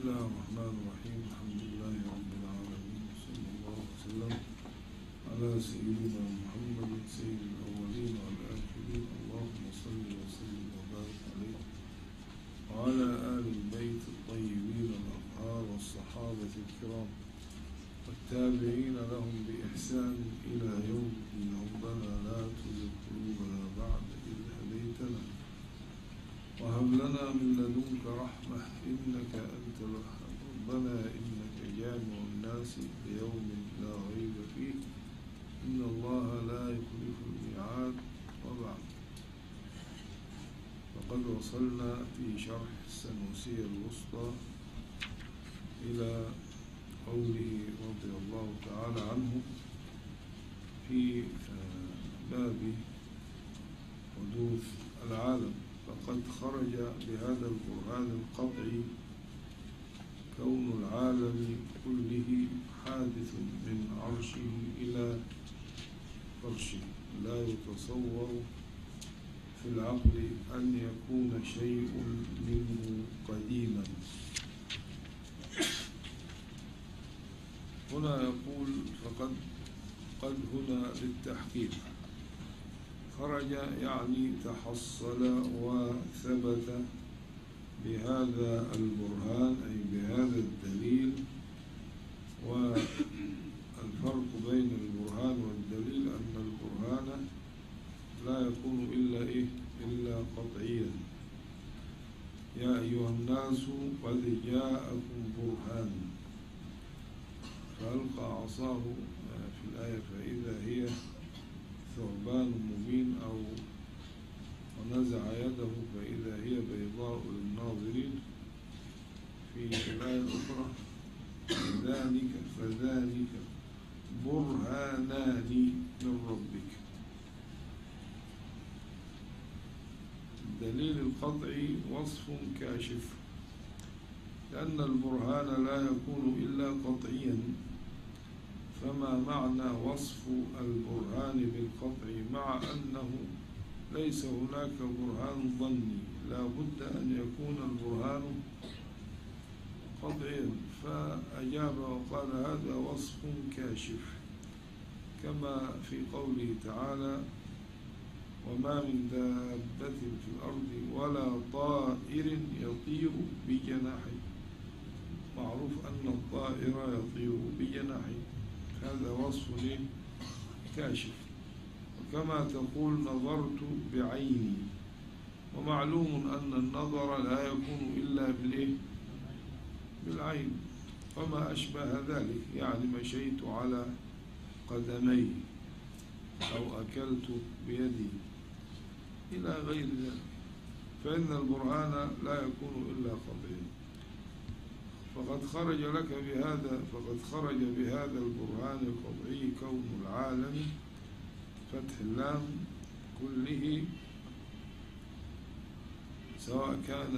الله الرحمن الرحيم. الحمد لله رب العالمين، صلى الله وسلم على سيدنا محمد سيد الأولين والآخرين. اللهم صل وسلم وبارك عليه وعلى آل البيت الطيبين الأطهار والصحابة الكرام والتابعين لهم بإحسان إلى يوم الدين. ربنا لا تزغ قلوبنا بعد إذ هديتنا وهب لنا من لدنك رحمة إنك أنت الوهاب. ربنا إنك جامع الناس ليوم لا ريب فيه إن الله لا يخلف الميعاد. وبعد، فقد وصلنا في شرح السنوسية الوسطى إلى قوله رضي الله تعالى عنه في باب حدوث العالم. فقد خرج بهذا القرآن القطعي كون العالم كله حادث من عرشه إلى فرشه، لا يتصور في العقل أن يكون شيء منه قديما. هنا يقول قد هنا للتحقيق، خرج يعني تحصل وثبت بهذا البرهان أي بهذا الدليل. والفرق بين البرهان والدليل أن البرهان لا يكون إلا قطعيا. يا أيها الناس قد جاءكم برهان، فألقى عصاه في الآية فإذا هي ثعبان مبين، أو ونزع يده فإذا هي بيضاء للناظرين. في الآية الأخرى فذلك برهانان من ربك. الدليل القطعي وصف كاشف، لأن البرهان لا يكون إلا قطعيا. فما معنى وصف البرهان بالقطع مع أنه ليس هناك برهان ظني؟ لا بد أن يكون البرهان قطعيا. فأجاب وقال هذا وصف كاشف، كما في قوله تعالى وما من دابة في الأرض ولا طائر يطير بجناحيه. معروف أن الطائر يطير بجناحيه، هذا وصف كاشف. وكما تقول نظرت بعيني، ومعلوم أن النظر لا يكون إلا بالعين. وما أشبه ذلك، يعني مشيت على قدمي أو أكلت بيدي إلى غير ذلك، فإن البرهان لا يكون إلا قطعيا. فقد خرج بهذا البرهان القطعي كون العالم فتح اللام كله، سواء كان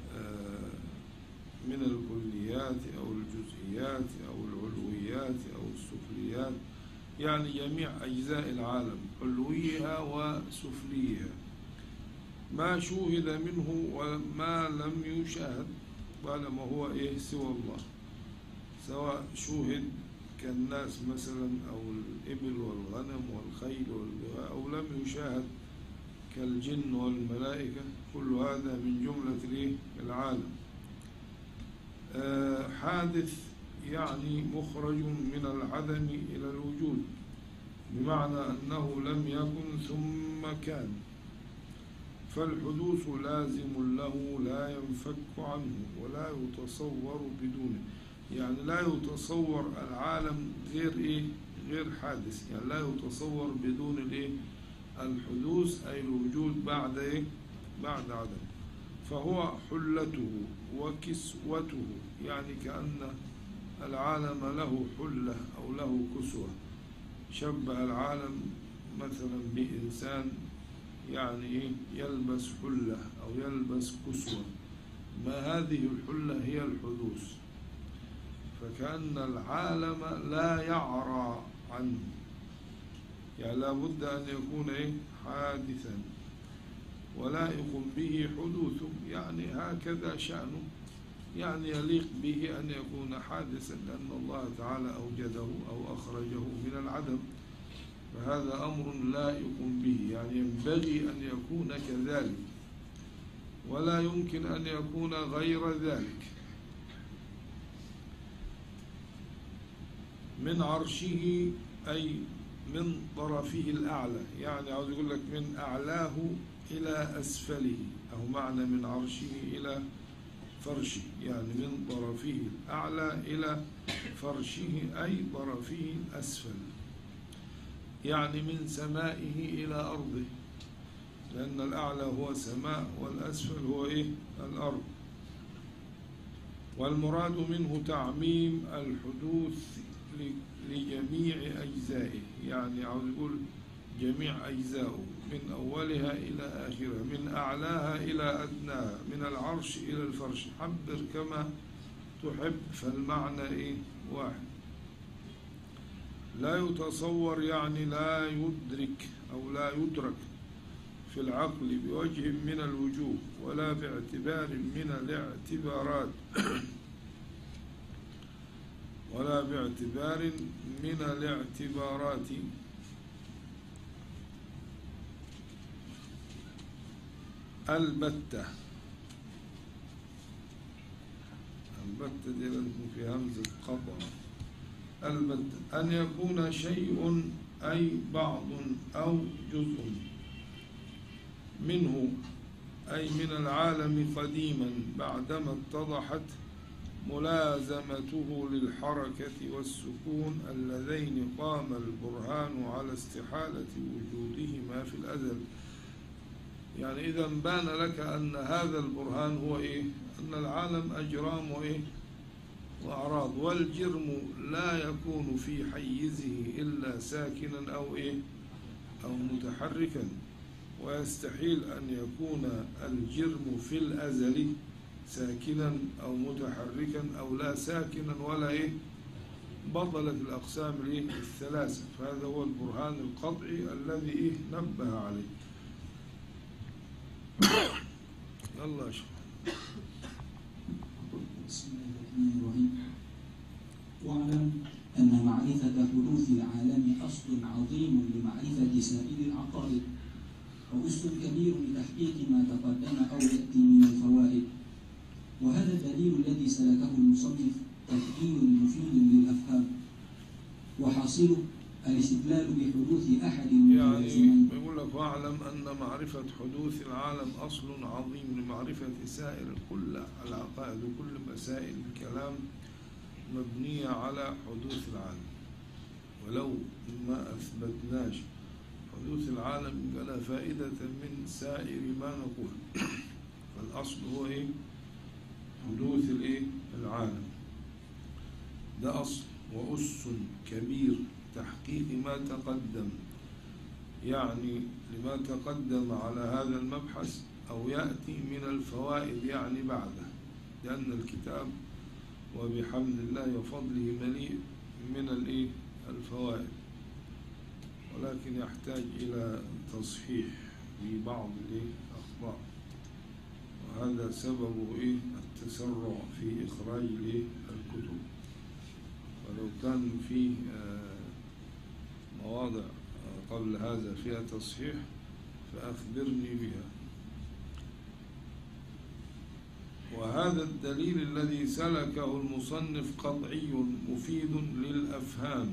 من الكليات أو الجزئيات أو العلويات أو السفليات، يعني جميع أجزاء العالم علويها وسفليها، ما شوهد منه وما لم يشاهد ولا ما هو سوى الله، سواء شوهد كالناس مثلا أو الإبل والغنم والخيل أو لم يشاهد كالجن والملائكة. كل هذا من جملة العالم. حادث يعني مخرج من العدم إلى الوجود، بمعنى أنه لم يكن ثم كان، فالحدوث لازم له لا ينفك عنه ولا يتصور بدونه. يعني لا يتصور العالم غير حادث، يعني لا يتصور بدون الحدوث أي الوجود بعد عدم. فهو حلته وكسوته، يعني كأن العالم له حلة أو له كسوة. شبه العالم مثلا بإنسان يعني يلبس حلة أو يلبس كسوة، ما هذه الحلة هي الحدوث. فكأن العالم لا يعرى عنه، يعني لا بد أن يكون حادثا ولائق به حدوثه، يعني هكذا شأنه يعني يليق به أن يكون حادثا لأن الله تعالى أوجده أو أخرجه من العدم، فهذا أمر لائق به، يعني ينبغي أن يكون كذلك ولا يمكن أن يكون غير ذلك. من عرشه أي من طرفه الأعلى، يعني عاوز يقول لك من أعلاه إلى أسفله، أو معنى من عرشه إلى فرشه، يعني من طرفه الأعلى إلى فرشه أي طرفه الأسفل، يعني من سمائه إلى أرضه، لأن الأعلى هو سماء والأسفل هو الأرض. والمراد منه تعميم الحدوث لجميع أجزائه، يعني عاوز يقول جميع أجزائه من أولها إلى آخرها، من أعلاها إلى أدناها، من العرش إلى الفرش، حبر كما تحب، فالمعنى واحد. لا يتصور يعني لا يدرك أو لا يدرك في العقل بوجه من الوجوه ولا باعتبار من الاعتبارات ولا باعتبار من الاعتبارات البتة. البتة دي لازم في همزة قطع. البتة أن يكون شيء أي بعض أو جزء منه أي من العالم قديما بعدما اتضحت ملازمته للحركة والسكون اللذين قام البرهان على استحالة وجودهما في الأزل. يعني إذا بان لك أن هذا البرهان هو أن العالم أجرام وأعراض، والجرم لا يكون في حيزه إلا ساكنا أو متحركا، ويستحيل أن يكون الجرم في الأزل ساكنا أو متحركا أو لا ساكنا ولا بطلت الأقسام الثلاثة. فهذا هو البرهان القطعي الذي نبه عليه. الله شكرا. بسم الله الرحمن الرحيم. واعلم أن معرفة حدوث العالم أصل عظيم لمعرفة سائر العقائد، وأسس كبير لتحقيق ما تقدم أو يأتي من الفوائد. وهذا الدليل الذي سلكه المصنف تدليل مفيد للأفهام، وحاصله الاستدلال بحدوث أحد يعني يقول لك واعلم أن معرفة حدوث العالم أصل عظيم لمعرفة سائر كل العقائد وكل مسائل الكلام مبنية على حدوث العالم. ولو ما أثبتناش حدوث العالم ولا فائدة من سائر ما نقول. فالأصل هو حدوث العالم، ده أصل وأس كبير تحقيق ما تقدم، يعني لما تقدم على هذا المبحث أو يأتي من الفوائد يعني بعده، لأن الكتاب وبحمد الله وفضله مليء من الفوائد، ولكن يحتاج إلى تصحيح في بعض الأخطاء، وهذا سببه التسرع في إخراج الكتب. ولو كان في مواضع قبل هذا فيها تصحيح فأخبرني بها. وهذا الدليل الذي سلكه المصنف قطعي مفيد للأفهام،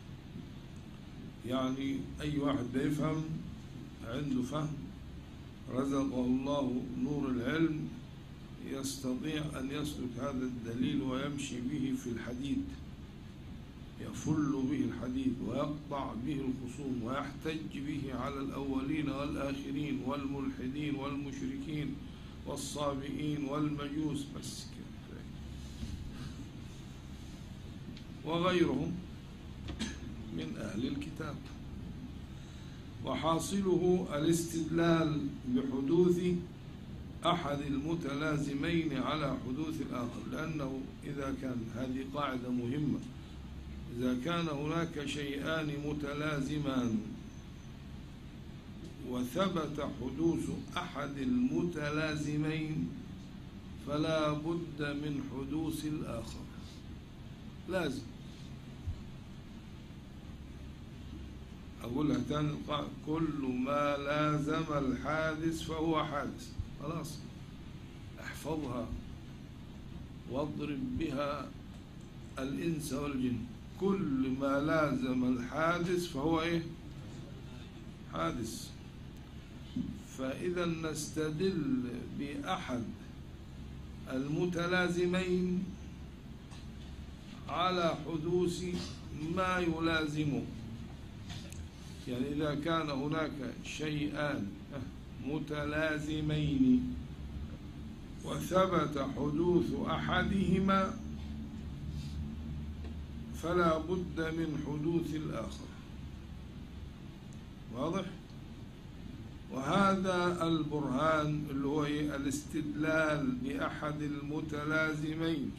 يعني أي واحد بيفهم عنده فهم رزقه الله نور العلم يستطيع أن يسلك هذا الدليل ويمشي به في الحديد، يفل به الحديد ويقطع به الخصوم ويحتج به على الأولين والآخرين والملحدين والمشركين والصابئين والمجوس بس كده وغيرهم من أهل الكتاب. وحاصله الاستدلال بحدوث أحد المتلازمين على حدوث الآخر، لأنه إذا كان هذه قاعدة مهمة، إذا كان هناك شيئان متلازمان وثبت حدوث أحد المتلازمين فلا بد من حدوث الآخر، لازم. أقولها تاني، كل ما لازم الحادث فهو حادث. خلاص احفظها واضرب بها الإنس والجن. كل ما لازم الحادث فهو إيه؟ حادث. فإذا نستدل بأحد المتلازمين على حدوث ما يلازمه. يعني إذا كان هناك شيئان متلازمين وثبت حدوث أحدهما فلا بد من حدوث الآخر. واضح؟ وهذا البرهان اللي هو الاستدلال بأحد المتلازمين،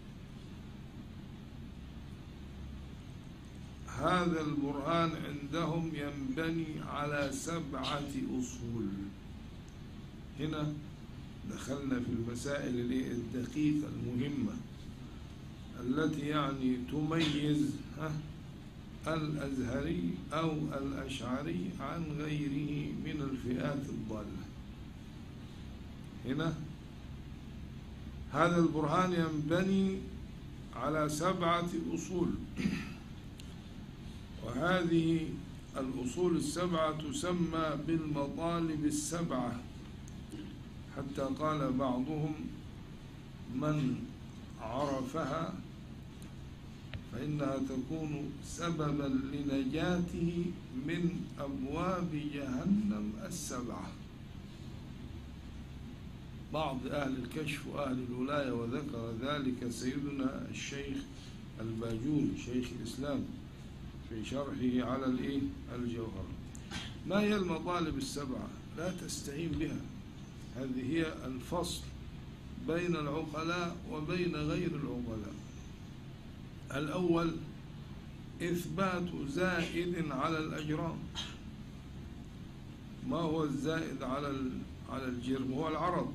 هذا البرهان عندهم ينبني على 7 أصول. هنا دخلنا في المسائل الدقيقة المهمة التي يعني تميز الأزهري أو الأشعري عن غيره من الفئات الضالة. هنا هذا البرهان ينبني على 7 أصول، وهذه الأصول ال7 تسمى بالمطالب ال7، حتى قال بعضهم من عرفها فإنها تكون سببا لنجاته من أبواب جهنم ال7. بعض أهل الكشف وأهل الولاية، وذكر ذلك سيدنا الشيخ الباجوري شيخ الإسلام في شرحه على الجوهر. ما هي المطالب ال7؟ لا تستهين بها، هذه هي الفصل بين العقلاء وبين غير العقلاء. الأول إثبات زائد على الأجرام. ما هو الزائد على الجرم؟ هو العرض.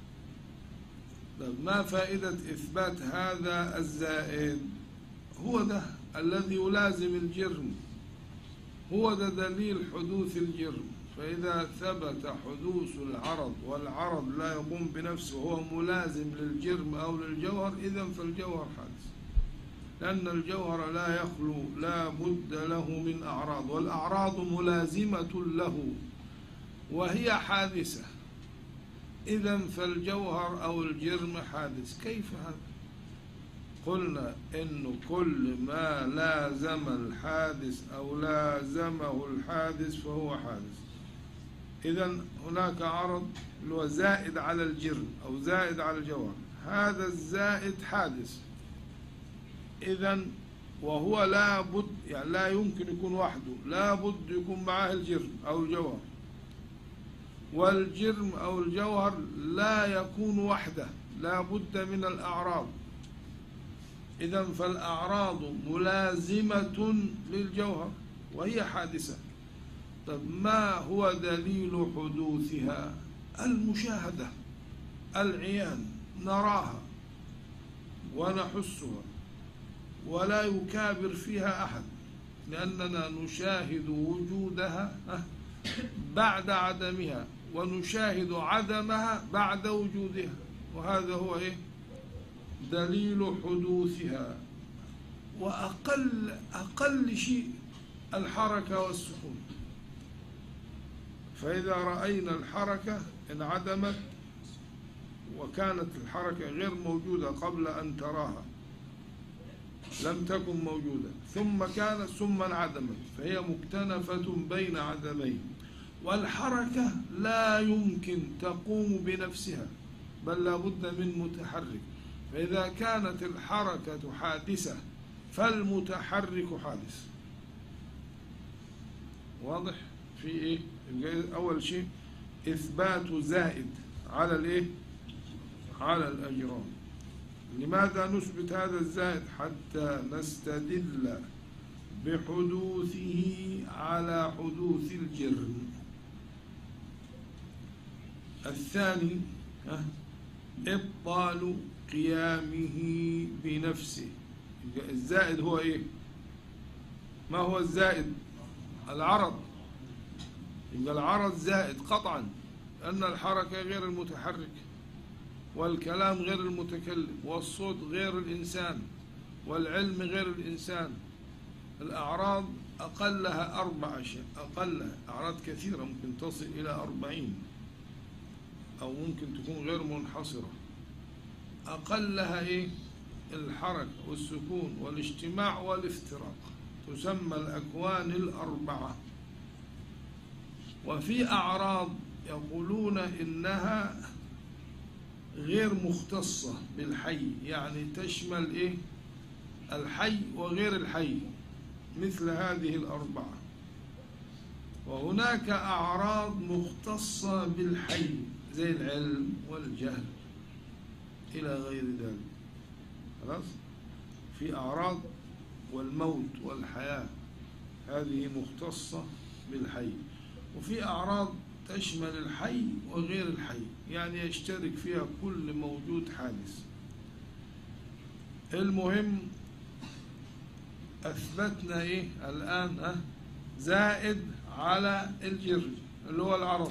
ما فائدة إثبات هذا الزائد؟ هو ده الذي يلازم الجرم، هو ده دليل حدوث الجرم. فإذا ثبت حدوث العرض والعرض لا يقوم بنفسه وهو ملازم للجرم أو للجوهر، إذن فالجوهر حادث، لأن الجوهر لا يخلو، لا بد له من أعراض، والأعراض ملازمة له وهي حادثة. إذن فالجوهر أو الجرم حادث. كيف هذا؟ قلنا إنه كل ما لازم الحادث أو لازمه الحادث فهو حادث. إذن هناك عرض اللي هو زائد على الجرم أو زائد على الجوهر، هذا الزائد حادث. إذن وهو لا بد، يعني لا يمكن يكون وحده، لا بد يكون معاه الجرم أو الجوهر. والجرم أو الجوهر لا يكون وحده، لا بد من الأعراض. إذن فالأعراض ملازمة للجوهر وهي حادثة. طب ما هو دليل حدوثها؟ المشاهدة، العيان، نراها ونحسها ولا يكابر فيها أحد، لأننا نشاهد وجودها بعد عدمها ونشاهد عدمها بعد وجودها، وهذا هو دليل حدوثها. وأقل شيء الحركة والسكون. فإذا رأينا الحركة انعدمت وكانت الحركة غير موجودة قبل أن تراها، لم تكن موجودة، ثم كانت ثم انعدمت، فهي مكتنفة بين عدمين. والحركة لا يمكن تقوم بنفسها، بل لا بد من متحرك. فإذا كانت الحركة حادثة فالمتحرك حادث. واضح في أول شيء إثبات زائد على على الأجرام. لماذا نثبت هذا الزائد؟ حتى نستدل بحدوثه على حدوث الجرم. الثاني إبطال قيامه بنفسه. الزائد هو إيه؟ ما هو الزائد؟ العرض. يبقى العرض زائد قطعا، أن الحركة غير المتحرك، والكلام غير المتكلم، والصوت غير الإنسان، والعلم غير الإنسان. الأعراض أقلها 4 أشياء، أقلها أعراض كثيرة ممكن تصل إلى 40 أو ممكن تكون غير منحصرة. أقلها إيه؟ الحركة والسكون والاجتماع والافتراق، تسمى الأكوان ال4. وفي أعراض يقولون إنها غير مختصة بالحي، يعني تشمل إيه؟ الحي وغير الحي، مثل هذه ال4. وهناك أعراض مختصة بالحي زي العلم والجهل إلى غير ذلك. خلاص؟ في أعراض والموت والحياة، هذه مختصة بالحي. وفي أعراض تشمل الحي وغير الحي، يعني يشترك فيها كل موجود حادث. المهم أثبتنا إيه الآن؟ زائد على الجر اللي هو العرض.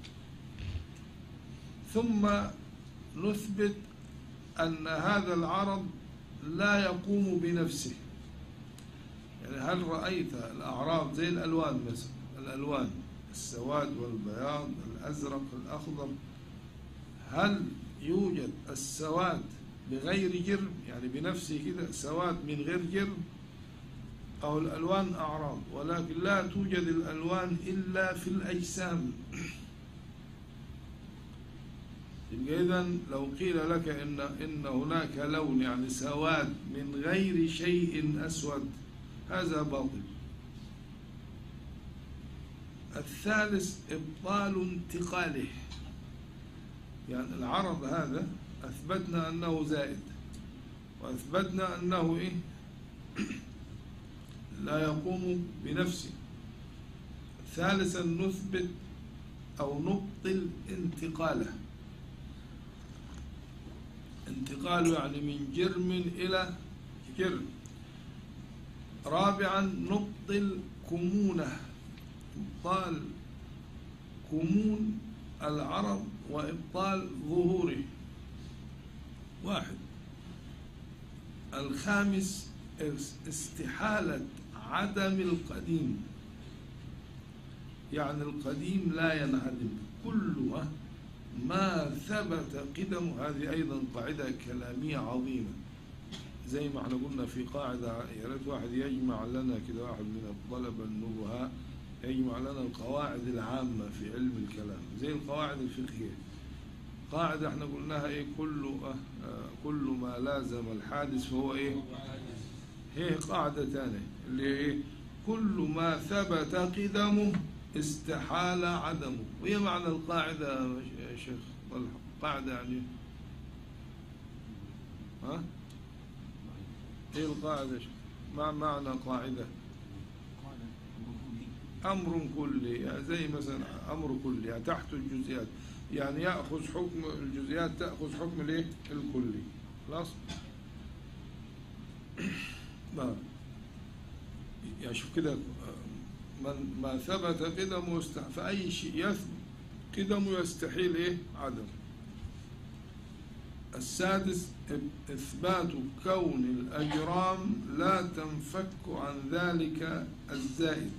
ثم نثبت أن هذا العرض لا يقوم بنفسه. يعني هل رأيت الأعراض زي الألوان مثلا، الألوان السواد والبياض، الأزرق الأخضر، هل يوجد السواد بغير جرم، يعني بنفسه كده سواد من غير جرم؟ أو الألوان أعراض، ولكن لا توجد الألوان إلا في الأجسام. يبقى إذن لو قيل لك إن هناك لون يعني سواد من غير شيء أسود، هذا باطل. الثالث إبطال انتقاله، يعني العرض هذا أثبتنا أنه زائد، وأثبتنا أنه إيه؟ لا يقوم بنفسه. ثالثا نثبت أو نبطل انتقاله. انتقاله يعني من جرم إلى جرم. رابعا نبطل كمونه، إبطال كمون العرض وإبطال ظهوره. 1. الخامس استحالة عدم القديم، يعني القديم لا ينعدم، كل ما ثبت قدم. هذه أيضا قاعدة كلامية عظيمة، زي ما احنا قلنا في قاعدة، يا ريت واحد يجمع لنا كده، واحد من الطلبة النبهاء يجمع لنا القواعد العامة في علم الكلام زي القواعد الفقهية. قاعدة احنا قلناها ايه؟ كل ما لازم الحادث فهو ايه؟ هي قاعدة ثانية اللي ايه؟ كل ما ثبت قدمه استحال عدمه. وهي معنى القاعدة يا شيخ طلحة؟ قاعدة يعني ايه القاعدة؟ ما معنى قاعدة؟ أمر كلي، يعني زي مثلا أمر كلي يعني تحت الجزئيات، يعني يأخذ حكم الجزئيات تأخذ حكم الايه؟ الكلي. خلاص؟ يعني شوف كده، ما ثبت قدمه فأي شيء يثبت قدمه يستحيل ايه؟ عدم. السادس إثبات كون الأجرام لا تنفك عن ذلك الزائد.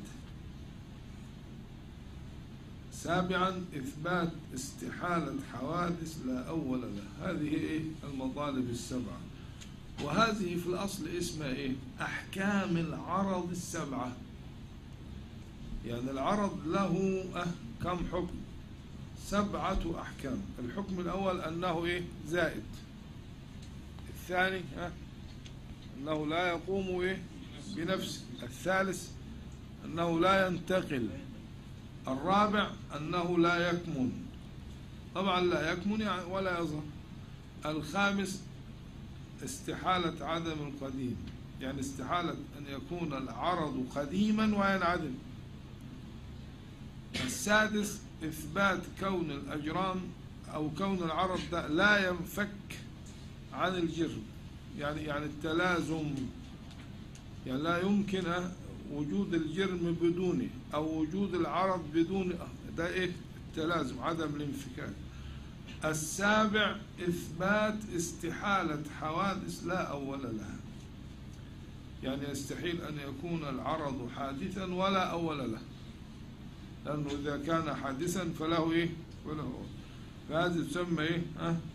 7. إثبات استحالة حوادث لا أول لها. هذه إيه؟ المطالب 7. وهذه في الأصل اسمها إيه؟ أحكام العرض 7. يعني العرض له كم حكم؟ 7 أحكام. الحكم الأول أنه إيه؟ زائد. الثاني أنه لا يقوم إيه؟ بنفسه. الثالث أنه لا ينتقل. الرابع أنه لا يكمن، طبعا لا يكمن يعني ولا يظهر. الخامس استحالة عدم القديم، يعني استحالة أن يكون العرض قديما وينعدم. السادس إثبات كون الأجرام أو كون العرض ده لا ينفك عن الجرم، يعني التلازم، يعني لا يمكن وجود الجرم بدونه أو وجود العرض بدونه، ده إيه؟ التلازم، عدم الانفكاك. السابع إثبات استحالة حوادث لا أول لها، يعني يستحيل أن يكون العرض حادثا ولا أول له، لأنه إذا كان حادثا فله إيه؟ فله، فهذه تسمى إيه؟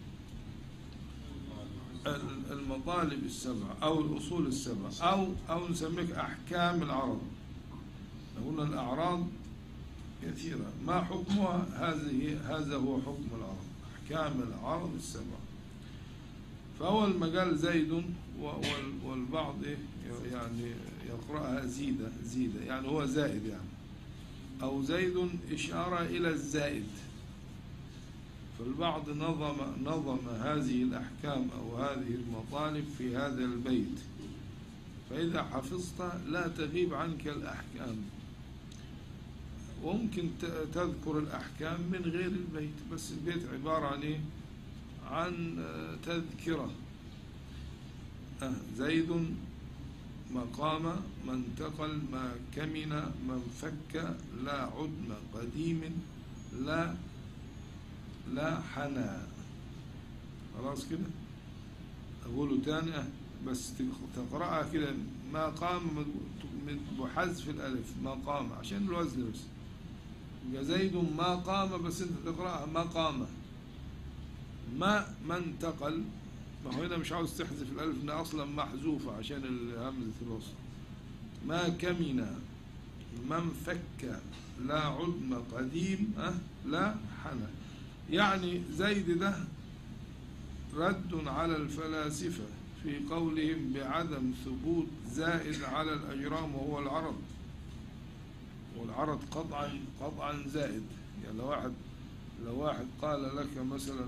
المطالب السبعة أو الأصول السبعة، أو نسميك أحكام العرض. قلنا الأعراض كثيرة، ما حكمها؟ هذا هو حكم العرض، أحكام العرض السبعة. فأول ما قال زيد، والبعض يعني يقرأها زيدة، يعني هو زائد يعني، أو زيد إشارة إلى الزائد. فالبعض نظم هذه الأحكام أو هذه المطالب في هذا البيت، فإذا حفظت لا تغيب عنك الأحكام، وممكن تذكر الأحكام من غير البيت، بس البيت عبارة عن إيه؟ عن تذكرة. زيد ما قام، ما انتقل، ما كمن، ما انفك، لا عدم قديم، لا حنى. خلاص كده؟ أقوله تاني بس تقرأها كده، ما قام بحذف الألف، ما قام عشان الوزن بس. زيد ما قام، بس أنت تقرأها ما قام. ما انتقل، ما هو هنا مش عاوز تحذف الألف، إنها أصلا محذوفة عشان همزة الوصل. ما كمن، ما انفك، لا عدم قديم، لا حنى. يعني زيد ده رد على الفلاسفة في قولهم بعدم ثبوت زائد على الأجرام وهو العرض، والعرض قطعا زائد. يعني لو واحد قال لك مثلا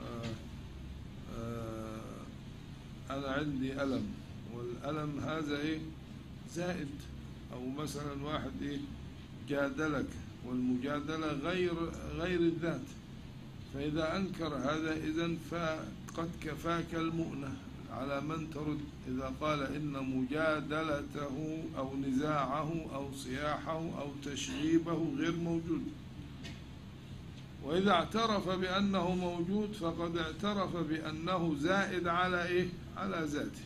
أنا عندي ألم، والألم هذا إيه؟ زائد. أو مثلا واحد إيه؟ جادلك، والمجادلة غير الذات، فإذا أنكر هذا إذن فقد كفاك المؤنة على من ترد إذا قال إن مجادلته أو نزاعه أو صياحه أو تشغيبه غير موجود. وإذا اعترف بأنه موجود فقد اعترف بأنه زائد على إيه؟ على ذاته.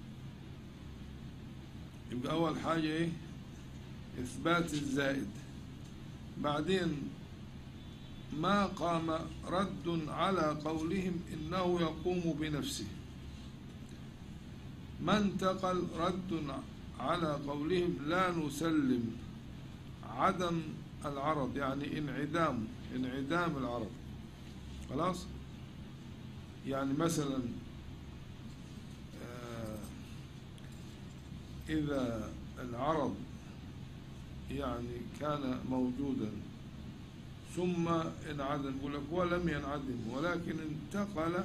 يبقى أول حاجة إيه؟ إثبات الزائد. بعدين ما قام رد على قولهم إنه يقوم بنفسه. ما انتقل رد على قولهم لا نسلم عدم العرض، يعني انعدام العرض. خلاص؟ يعني مثلا إذا العرض يعني كان موجودا ثم انعدم، يقول لك ولم ينعدم ولكن انتقل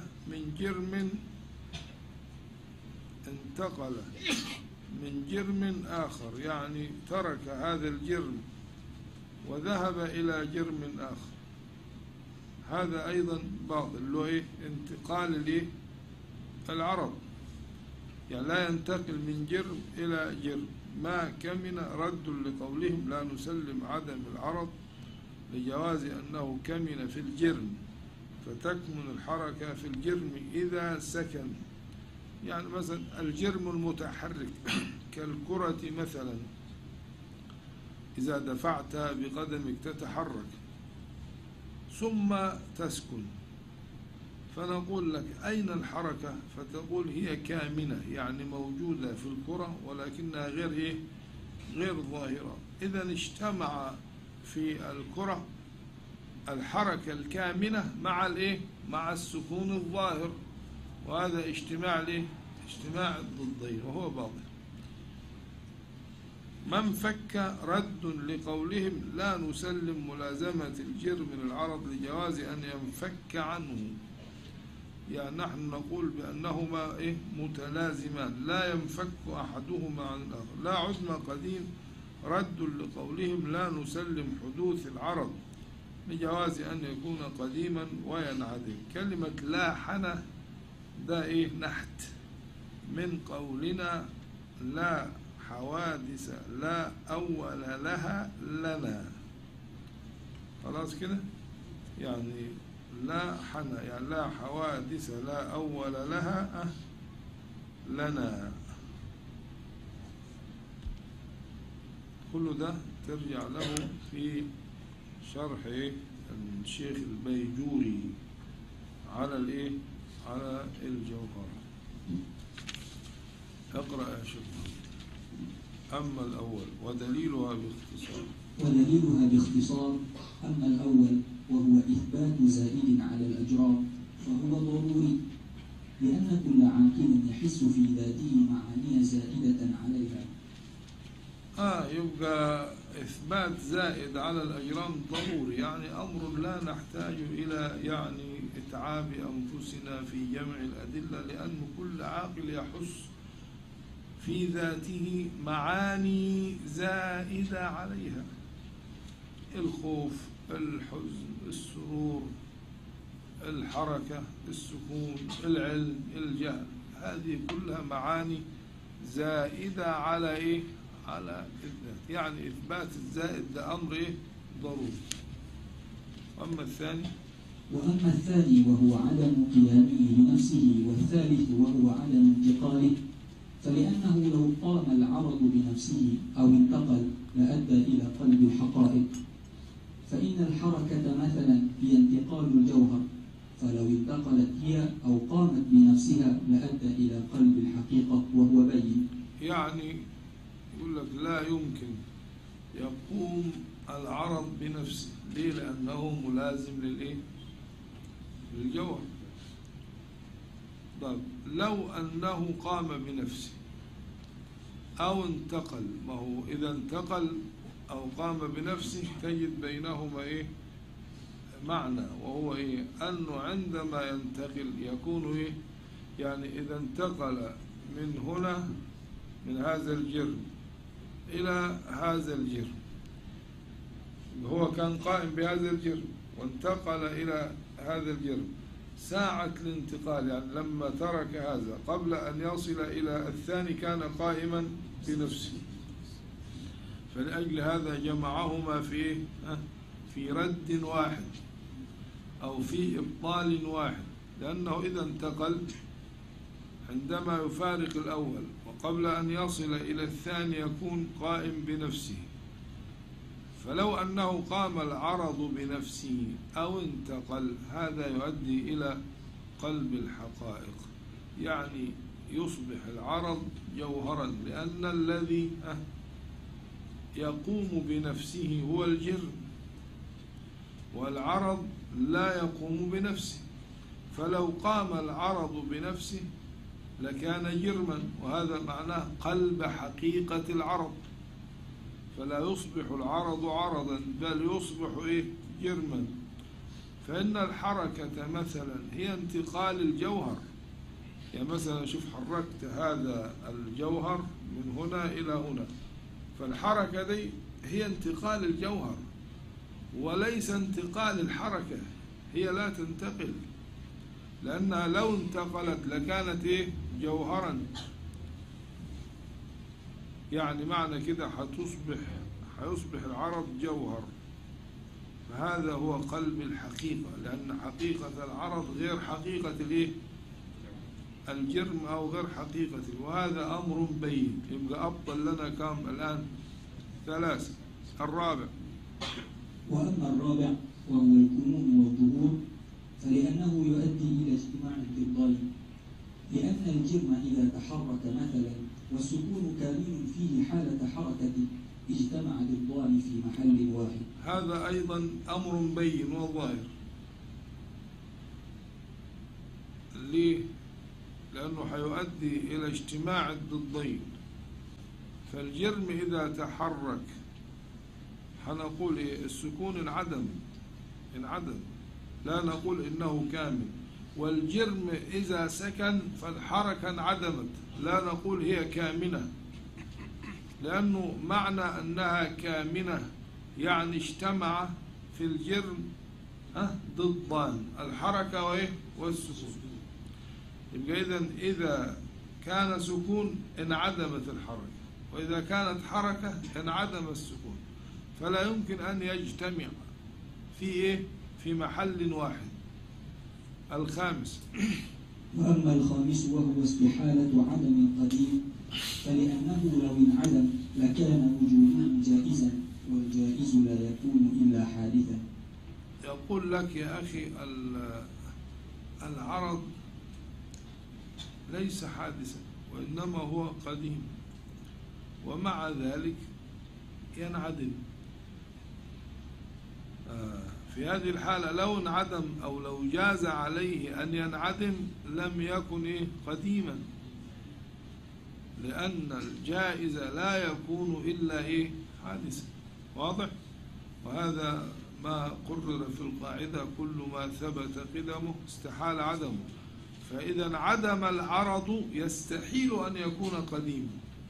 من جرم آخر، يعني ترك هذا الجرم وذهب إلى جرم آخر. هذا أيضا باطل، اللي هو إيه؟ انتقال ليه؟ العرض، يعني لا ينتقل من جرم إلى جرم. ما كمن رد لقولهم لا نسلم عدم العرض لجواز أنه كمن في الجرم، فتكمن الحركة في الجرم إذا سكن. يعني مثلا الجرم المتحرك كالكرة مثلا، إذا دفعت بقدمك تتحرك ثم تسكن، فنقول لك أين الحركة؟ فتقول هي كامنة، يعني موجودة في الكرة ولكنها غير ظاهرة. إذا اجتمع في الكرة الحركة الكامنة مع السكون الظاهر، وهذا اجتماع الضدين وهو باطل. من فك رد لقولهم لا نسلم ملازمة الجرم للعرض لجواز أن ينفك عنه، يعني نحن نقول بأنهما متلازمان لا ينفك أحدهما عن الآخر. لا عدم قديم رد لقولهم لا نسلم حدوث العرض لجواز أن يكون قديما وينعدم. كلمة لاحن ده إيه؟ نحت من قولنا لا حوادث لا أول لها لنا. خلاص كده؟ يعني لا حن يعني لا حوادث لا أول لها لنا. كل ده ترجع له في شرح الشيخ البيجوري على الايه؟ على الجوهر. اقرأ يا شيخ. أما الأول ودليلها باختصار. ودليلها باختصار: أما الأول وهو إثبات زائد على الأجرام فهو ضروري، لأن كل عاقل يحس في ذاته معاني زائدة عليها. يبقى إثبات زائد على الأجرام ضروري، يعني أمر لا نحتاج إلى يعني إتعاب أنفسنا في جمع الأدلة، لأن كل عاقل يحس في ذاته معاني زائدة عليها: الخوف، الحزن، السرور، الحركة، السكون، العلم، الجهل، هذه كلها معاني زائدة على إيه؟ على الذات. يعني إثبات الزائد ده أمر إيه؟ ضروري. وأما الثاني وهو عدم قيامه بنفسه، والثالث وهو عدم انتقاله، فلأنه لو قام العرض بنفسه أو انتقل لأدى إلى قلب الحقائق، فإن الحركة مثلا هي انتقال الجوهر، فلو انتقلت هي أو قامت بنفسها لأدى إلى قلب الحقيقة وهو بين. يعني يقول لك لا يمكن يقوم العرض بنفسه. ليه؟ لأنه ملازم للإيه؟ للجوهر. طيب لو أنه قام بنفسه أو انتقل، ما هو إذا انتقل أو قام بنفسه تجد بينهما إيه؟ معنى، وهو إيه؟ أنه عندما ينتقل يكون إيه؟ يعني إذا انتقل من هنا من هذا الجرم إلى هذا الجرم، هو كان قائم بهذا الجرم وانتقل إلى هذا الجرم، ساعة الانتقال يعني لما ترك هذا قبل أن يصل إلى الثاني كان قائما بنفسه، فلأجل هذا جمعهما في رد واحد أو في إبطال واحد، لأنه إذا انتقل عندما يفارق الأول وقبل أن يصل إلى الثاني يكون قائم بنفسه. فلو أنه قام العرض بنفسه أو انتقل هذا يؤدي إلى قلب الحقائق، يعني يصبح العرض جوهرا، لأن الذي يقوم بنفسه هو الجرم، والعرض لا يقوم بنفسه. فلو قام العرض بنفسه لكان جرما، وهذا معناه قلب حقيقة العرض، فلا يصبح العرض عرضا بل يصبح جرما. فإن الحركة مثلا هي انتقال الجوهر، يعني مثلا شوف حركت هذا الجوهر من هنا إلى هنا، فالحركة دي هي انتقال الجوهر وليس انتقال الحركة، هي لا تنتقل، لأنها لو انتقلت لكانت جوهرا. يعني معنى كده حيصبح العرض جوهر، فهذا هو قلب الحقيقة، لأن حقيقة العرض غير حقيقة الجرم أو غير حقيقة، وهذا أمر بين. يبقى أبطل لنا كم الآن؟ 3. الرابع. وأما الرابع وهو الكمون والظهور، فلأنه يؤدي إلى اجتماع الضدين، لأن الجرم إذا تحرك مثلا والسكون كامن فيه حالة حركة اجتمع ضدان في محل واحد، هذا أيضا أمر بين وظاهر. ليه؟ لأنه حيؤدي إلى اجتماع الضدين. فالجرم إذا تحرك حنقول السكون انعدم، لا نقول إنه كامل. والجرم إذا سكن فالحركة انعدمت، لا نقول هي كامنة، لأنه معنى أنها كامنة يعني اجتمع في الجرم ضدان، الحركة وإيه؟ والسكون. يبقى إذا كان سكون انعدمت الحركة، وإذا كانت حركة انعدم السكون، فلا يمكن أن يجتمع في إيه؟ في محل واحد. الخامس. وأما الخامس وهو استحالة عدم القديم، فلأنه لو انعدم لكان وجوده جائزا، والجائز لا يكون إلا حادثا. يقول لك يا أخي العرض ليس حادثا وإنما هو قديم، ومع ذلك ينعدم. في هذه الحالة لو انعدم أو لو جاز عليه أن ينعدم لم يكن قديما، لأن الجائز لا يكون إلا حادثا. واضح؟ وهذا ما قرر في القاعدة: كل ما ثبت قدمه استحال عدمه. فإذا انعدم العرض يستحيل أن يكون قديما.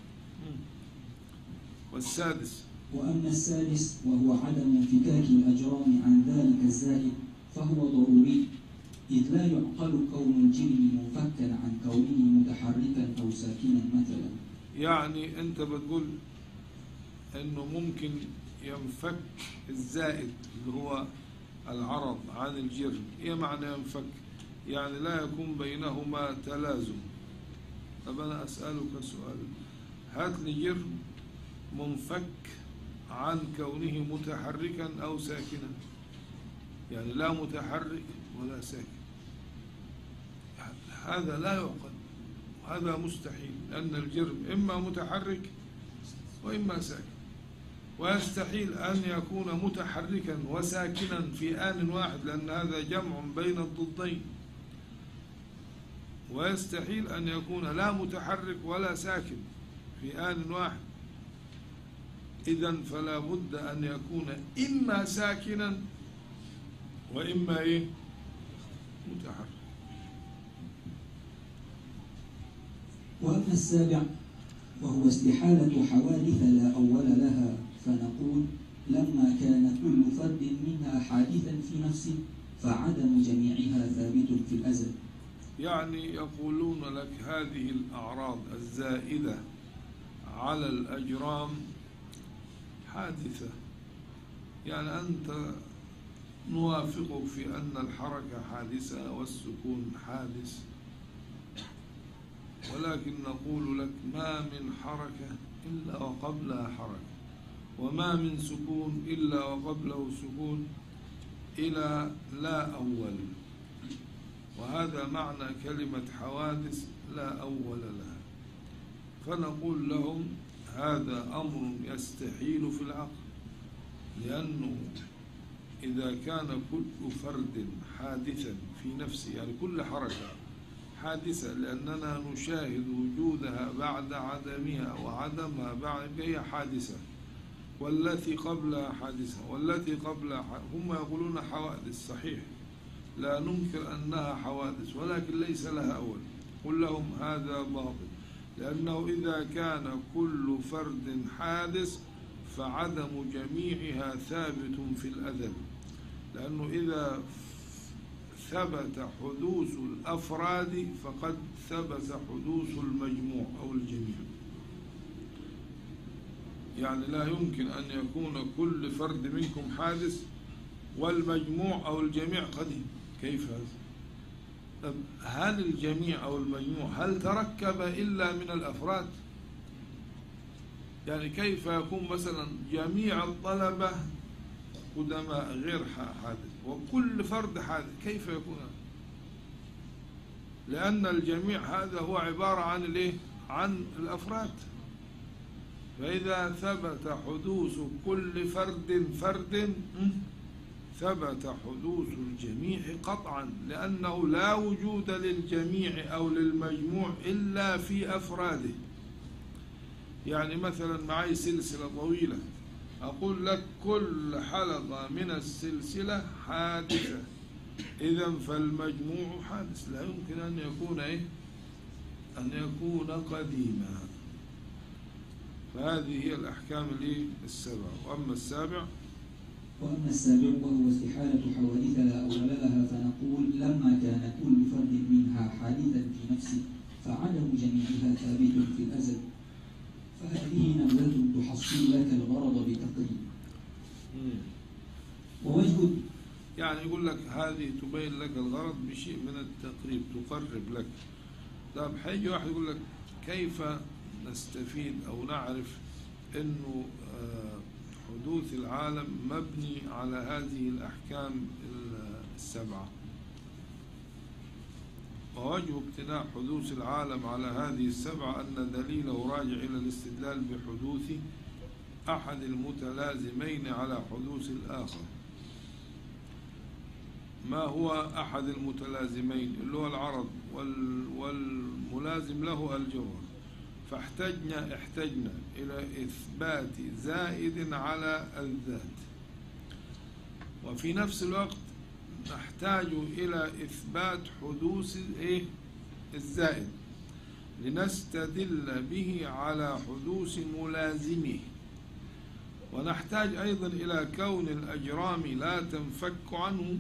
والسادس. وأما السادس وهو عدم انفكاك الأجرام عن ذلك الزائد فهو ضروري، إذ لا يعقل كون الجرم منفكا عن كونه متحركا أو ساكنا مثلا. يعني أنت بتقول أنه ممكن ينفك الزائد اللي هو العرض عن الجرم. إيه معنى ينفك؟ يعني لا يكون بينهما تلازم. طب أنا أسألك سؤال: هات لي جرم منفك عن كونه متحركا أو ساكنا، يعني لا متحرك ولا ساكن. هذا لا يعقل، هذا مستحيل، لأن الجرم إما متحرك وإما ساكن، ويستحيل أن يكون متحركا وساكنا في آن واحد، لأن هذا جمع بين الضدين. ويستحيل أن يكون لا متحرك ولا ساكن في آن واحد. إذن فلا بد أن يكون إما ساكنا وإما متحرك. وأما السابع وهو استحالة حوادث لا أول لها، فنقول لما كان كل فرد منها حادثا في نفسه فعدم جميعها ثابت في الأزل. يعني يقولون لك هذه الأعراض الزائدة على الأجرام حادثة، يعني أنت نوافقك في أن الحركة حادثة والسكون حادث، ولكن نقول لك ما من حركة إلا وقبلها حركة، وما من سكون إلا وقبله سكون، إلى لا أول. وهذا معنى كلمة حوادث لا أول لها. فنقول لهم هذا أمر يستحيل في العقل، لأنه إذا كان كل فرد حادثا في نفسه، يعني كل حركة حادثة لأننا نشاهد وجودها بعد عدمها وعدمها بعد، هي حادثة، والتي قبلها حادثة والتي قبلها هم يقولون حوادث. صحيح، لا ننكر أنها حوادث، ولكن ليس لها أول. قل لهم هذا باطل، لأنه إذا كان كل فرد حادث فعدم جميعها ثابت في الأزل، لأنه إذا ثبت حدوث الأفراد فقد ثبت حدوث المجموع أو الجميع. يعني لا يمكن أن يكون كل فرد منكم حادث والمجموع أو الجميع قديم. كيف هذا؟ طب هل الجميع أو المجموع هل تركب إلا من الأفراد؟ يعني كيف يكون مثلا جميع الطلبة قدماء غير حادث وكل فرد حادث؟ كيف يكون هذا؟ لأن الجميع هذا هو عبارة عن عن الأفراد. فإذا ثبت حدوث كل فرد ثبت حدوث الجميع قطعا، لأنه لا وجود للجميع أو للمجموع إلا في أفراده. يعني مثلا معي سلسلة طويلة، أقول لك كل حلقة من السلسلة حادثة، إذن فالمجموع حادث، لا يمكن أن يكون أن يكون قديما. فهذه هي الأحكام السبعة. وأما السابع وأما السابع وهو استحالة حوادث لا أول لها فنقول لما كان كل فرد منها حادثا في نفسه فعدم جميعها ثابت في الأزل، فهذه نبذة تحصل لك الغرض بتقريب. ووجه يعني يقول لك هذه تبين لك الغرض بشيء من التقريب، تقرب لك. طيب حيجي واحد يقول لك كيف نستفيد أو نعرف أنه حدوث العالم مبني على هذه الأحكام السبعة؟ ووجه اقتناع حدوث العالم على هذه السبعة أن دليله راجع إلى الاستدلال بحدوث أحد المتلازمين على حدوث الآخر. ما هو أحد المتلازمين؟ اللي هو العرض والملازم له الجوهر. احتجنا إلى إثبات زائد على الذات، وفي نفس الوقت نحتاج إلى إثبات حدوث الزائد لنستدل به على حدوث ملازمه، ونحتاج أيضا إلى كون الأجرام لا تنفك عنه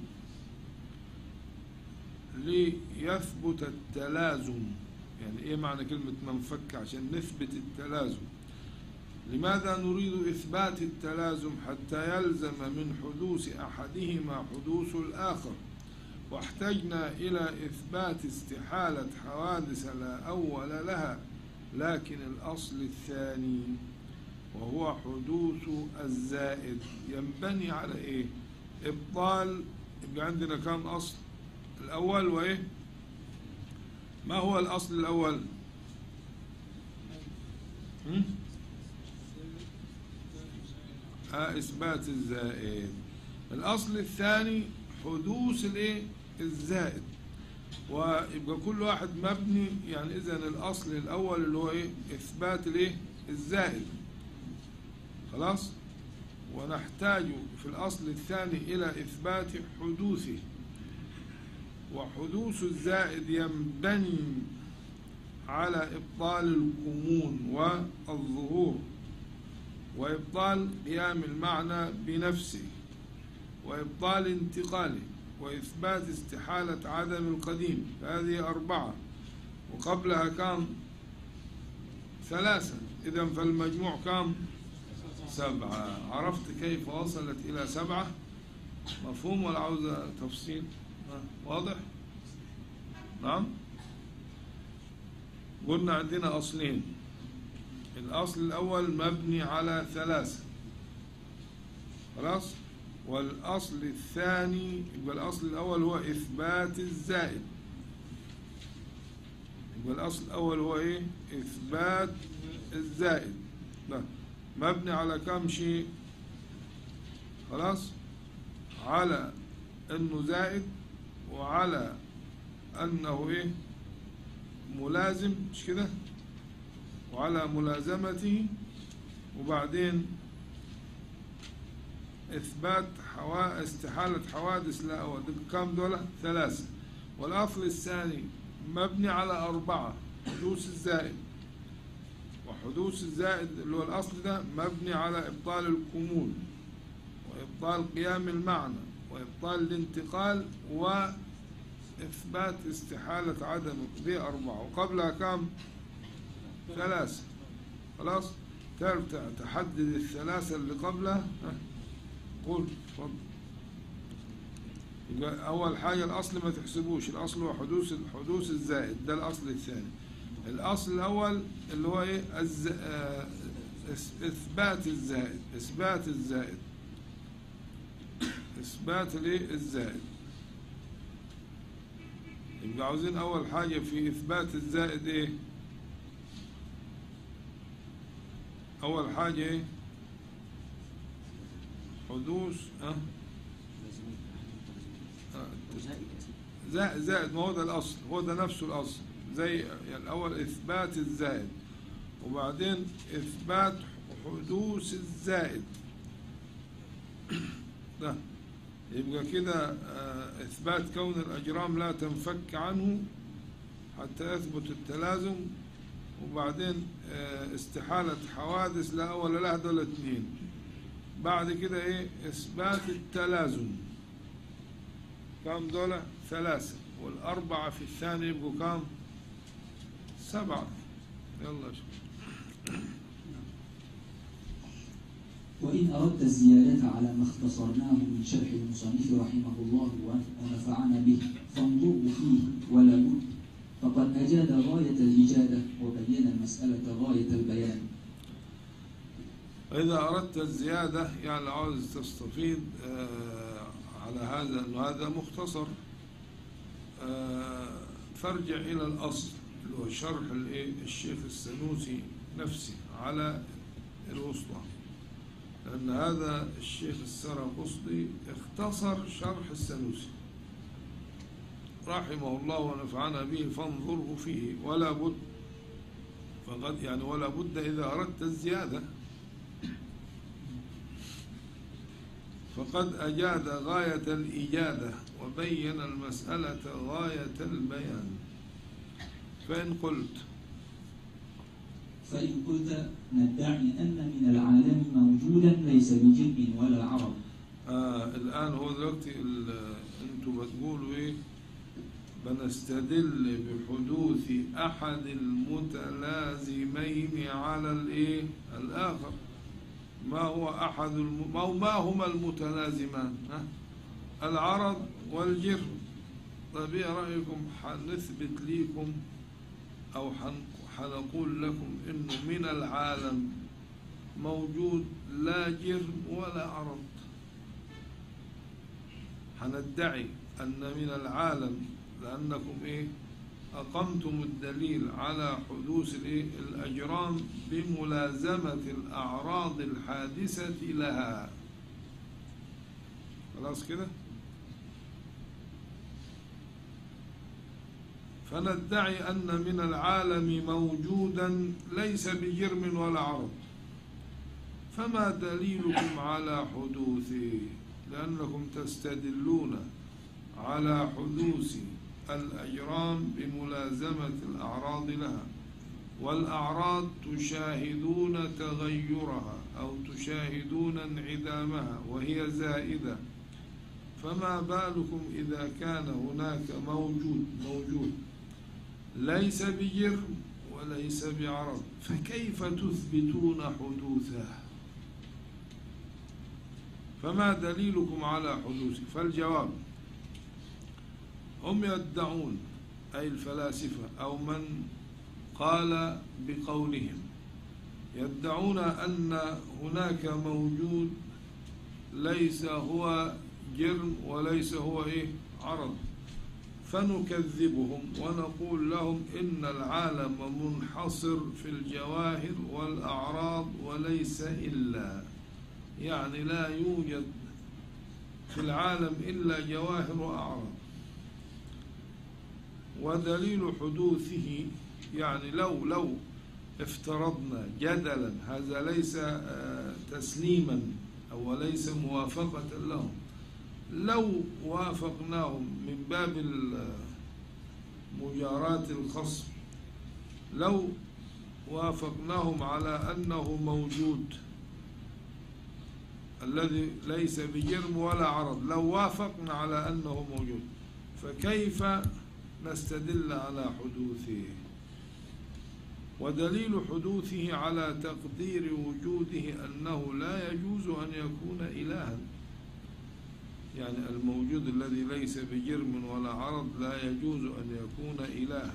ليثبت التلازم. يعني إيه معنى كلمة منفك؟ عشان نثبت التلازم. لماذا نريد إثبات التلازم؟ حتى يلزم من حدوث أحدهما حدوث الآخر، واحتجنا إلى إثبات استحالة حوادث لا أول لها، لكن الأصل الثاني وهو حدوث الزائد ينبني على إيه؟ إبطال. يبقى عندنا كم أصل؟ الأول وإيه؟ ما هو الأصل الأول؟ إثبات الزائد. الأصل الثاني حدوث الزائد. ويبقى كل واحد مبني، يعني إذن الأصل الأول اللي هو إثبات الزائد، خلاص. ونحتاج في الأصل الثاني إلى إثبات حدوثه، وحدوث الزائد ينبني على إبطال الكمون والظهور، وإبطال قيام المعنى بنفسه، وإبطال انتقاله، وإثبات استحالة عدم القديم. هذه 4، وقبلها كم؟ 3. إذن فالمجموع كم؟ 7. عرفت كيف وصلت إلى 7؟ مفهوم ولا عاوز تفصيل؟ واضح؟ نعم. قلنا عندنا أصلين. الأصل الأول مبني على 3، خلاص. والأصل الثاني، يبقى الأصل الأول هو إثبات الزائد. يبقى الأصل الأول هو إثبات الزائد. ده مبني على كم شيء؟ خلاص، على أنه زائد، وعلى أنه ملازم، مش كده؟ وعلى ملازمته، وبعدين إثبات استحالة حوادث لا أول. كم دول؟ 3. والأصل الثاني مبني على 4، حدوث الزائد. وحدوث الزائد اللي هو الأصل ده مبني على إبطال الكمون، وإبطال قيام المعنى، وإبطال الانتقال، وإثبات استحالة عدم. دي 4، وقبلها كم؟ 3. خلاص. تعرف تحدد ال3 اللي قبلها؟ قول اتفضل. يبقى أول حاجة الأصل ما تحسبوش، الأصل هو حدوث الزائد، ده الأصل الثاني. الأصل الأول اللي هو إثبات الزائد. إثبات الزائد، إثبات الزائد. يبقى عاوزين أول حاجة في إثبات الزائد أول حاجة حدوث زائد. ما هو ده الأصل، هو ده نفسه الأصل. زي يعني الأول إثبات الزائد، وبعدين إثبات حدوث الزائد. ده يبقى كده إثبات كون الأجرام لا تنفك عنه حتى يثبت التلازم، وبعدين استحالة حوادث لا أول لها. دول 2. بعد كده إيه؟ إثبات التلازم. كم دولة؟ 3، والأربعة في الثاني يبقوا كم؟ 7. يلا شوف. وإن أردت الزيادة على ما اختصرناه من شرح المصنف رحمه الله ونفعنا به فانظره فيه ولا بد، فقد أجاد غاية الإجادة وبين المسألة غاية البيان. إذا أردت الزيادة يعني عاوز تستفيد على هذا أنه هذا مختصر، فارجع إلى الأصل اللي هو شرح الشيخ السنوسي نفسه على الوسطى، لأن هذا الشيخ السرقسطي اختصر شرح السنوسي رحمه الله ونفعنا به، فانظره فيه ولا بد. فقد يعني ولا بد إذا أردت الزيادة، فقد أجاد غاية الإجادة وبين المسألة غاية البيان. فإن قلت ندعي أن من العالم موجودا ليس بجن ولا عرب. الآن هو دلوقتي أنتم بتقولوا إيه؟ بنستدل بحدوث أحد المتلازمين على الإيه؟ الآخر. ما هما المتلازمان؟ العرض والجر. طيب ايه رأيكم حنثبت لكم أو حنقول لكم إنه من العالم موجود لا جرم ولا عرض. حندعي أن من العالم لأنكم إيه؟ أقمتم الدليل على حدوث الأجرام بملازمة الأعراض الحادثة لها. خلاص كده؟ فندعي أن من العالم موجودا ليس بجرم ولا عرض، فما دليلكم على حدوثه؟ لأنكم تستدلون على حدوث الأجرام بملازمة الأعراض لها، والأعراض تشاهدون تغيرها أو تشاهدون انعدامها وهي زائدة، فما بالكم إذا كان هناك موجود ليس بجرم وليس بعرض، فكيف تثبتون حدوثه؟ فما دليلكم على حدوثه؟ فالجواب: هم يدعون، أي الفلاسفة أو من قال بقولهم، يدعون أن هناك موجود ليس هو جرم وليس هو عرض، فنكذبهم ونقول لهم إن العالم منحصر في الجواهر والأعراض وليس إلا، يعني لا يوجد في العالم إلا جواهر وأعراض. ودليل حدوثه يعني لو افترضنا جدلا، هذا ليس تسليما أو ليس موافقة لهم، لو وافقناهم من باب مجاراة الخصم، لو وافقناهم على أنه موجود الذي ليس بجرم ولا عرض، لو وافقنا على أنه موجود، فكيف نستدل على حدوثه؟ ودليل حدوثه على تقدير وجوده أنه لا يجوز أن يكون إلها، يعني الموجود الذي ليس بجرم ولا عرض لا يجوز أن يكون إلها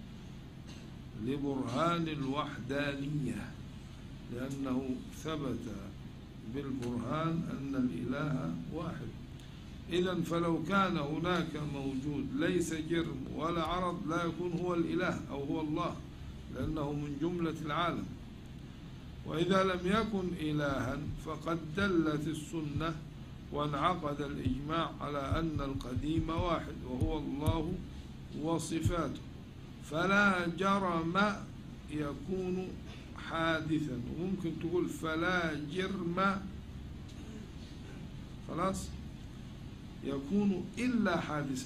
لبرهان الوحدانية، لأنه ثبت بالبرهان أن الإله واحد. إذن فلو كان هناك موجود ليس جرم ولا عرض لا يكون هو الإله أو هو الله، لأنه من جملة العالم. وإذا لم يكن إلها فقد دلت السنة وانعقد الإجماع على أن القديم واحد وهو الله وصفاته، فلا جرم يكون حادثا، وممكن تقول فلا جرم خلاص يكون إلا حادثا،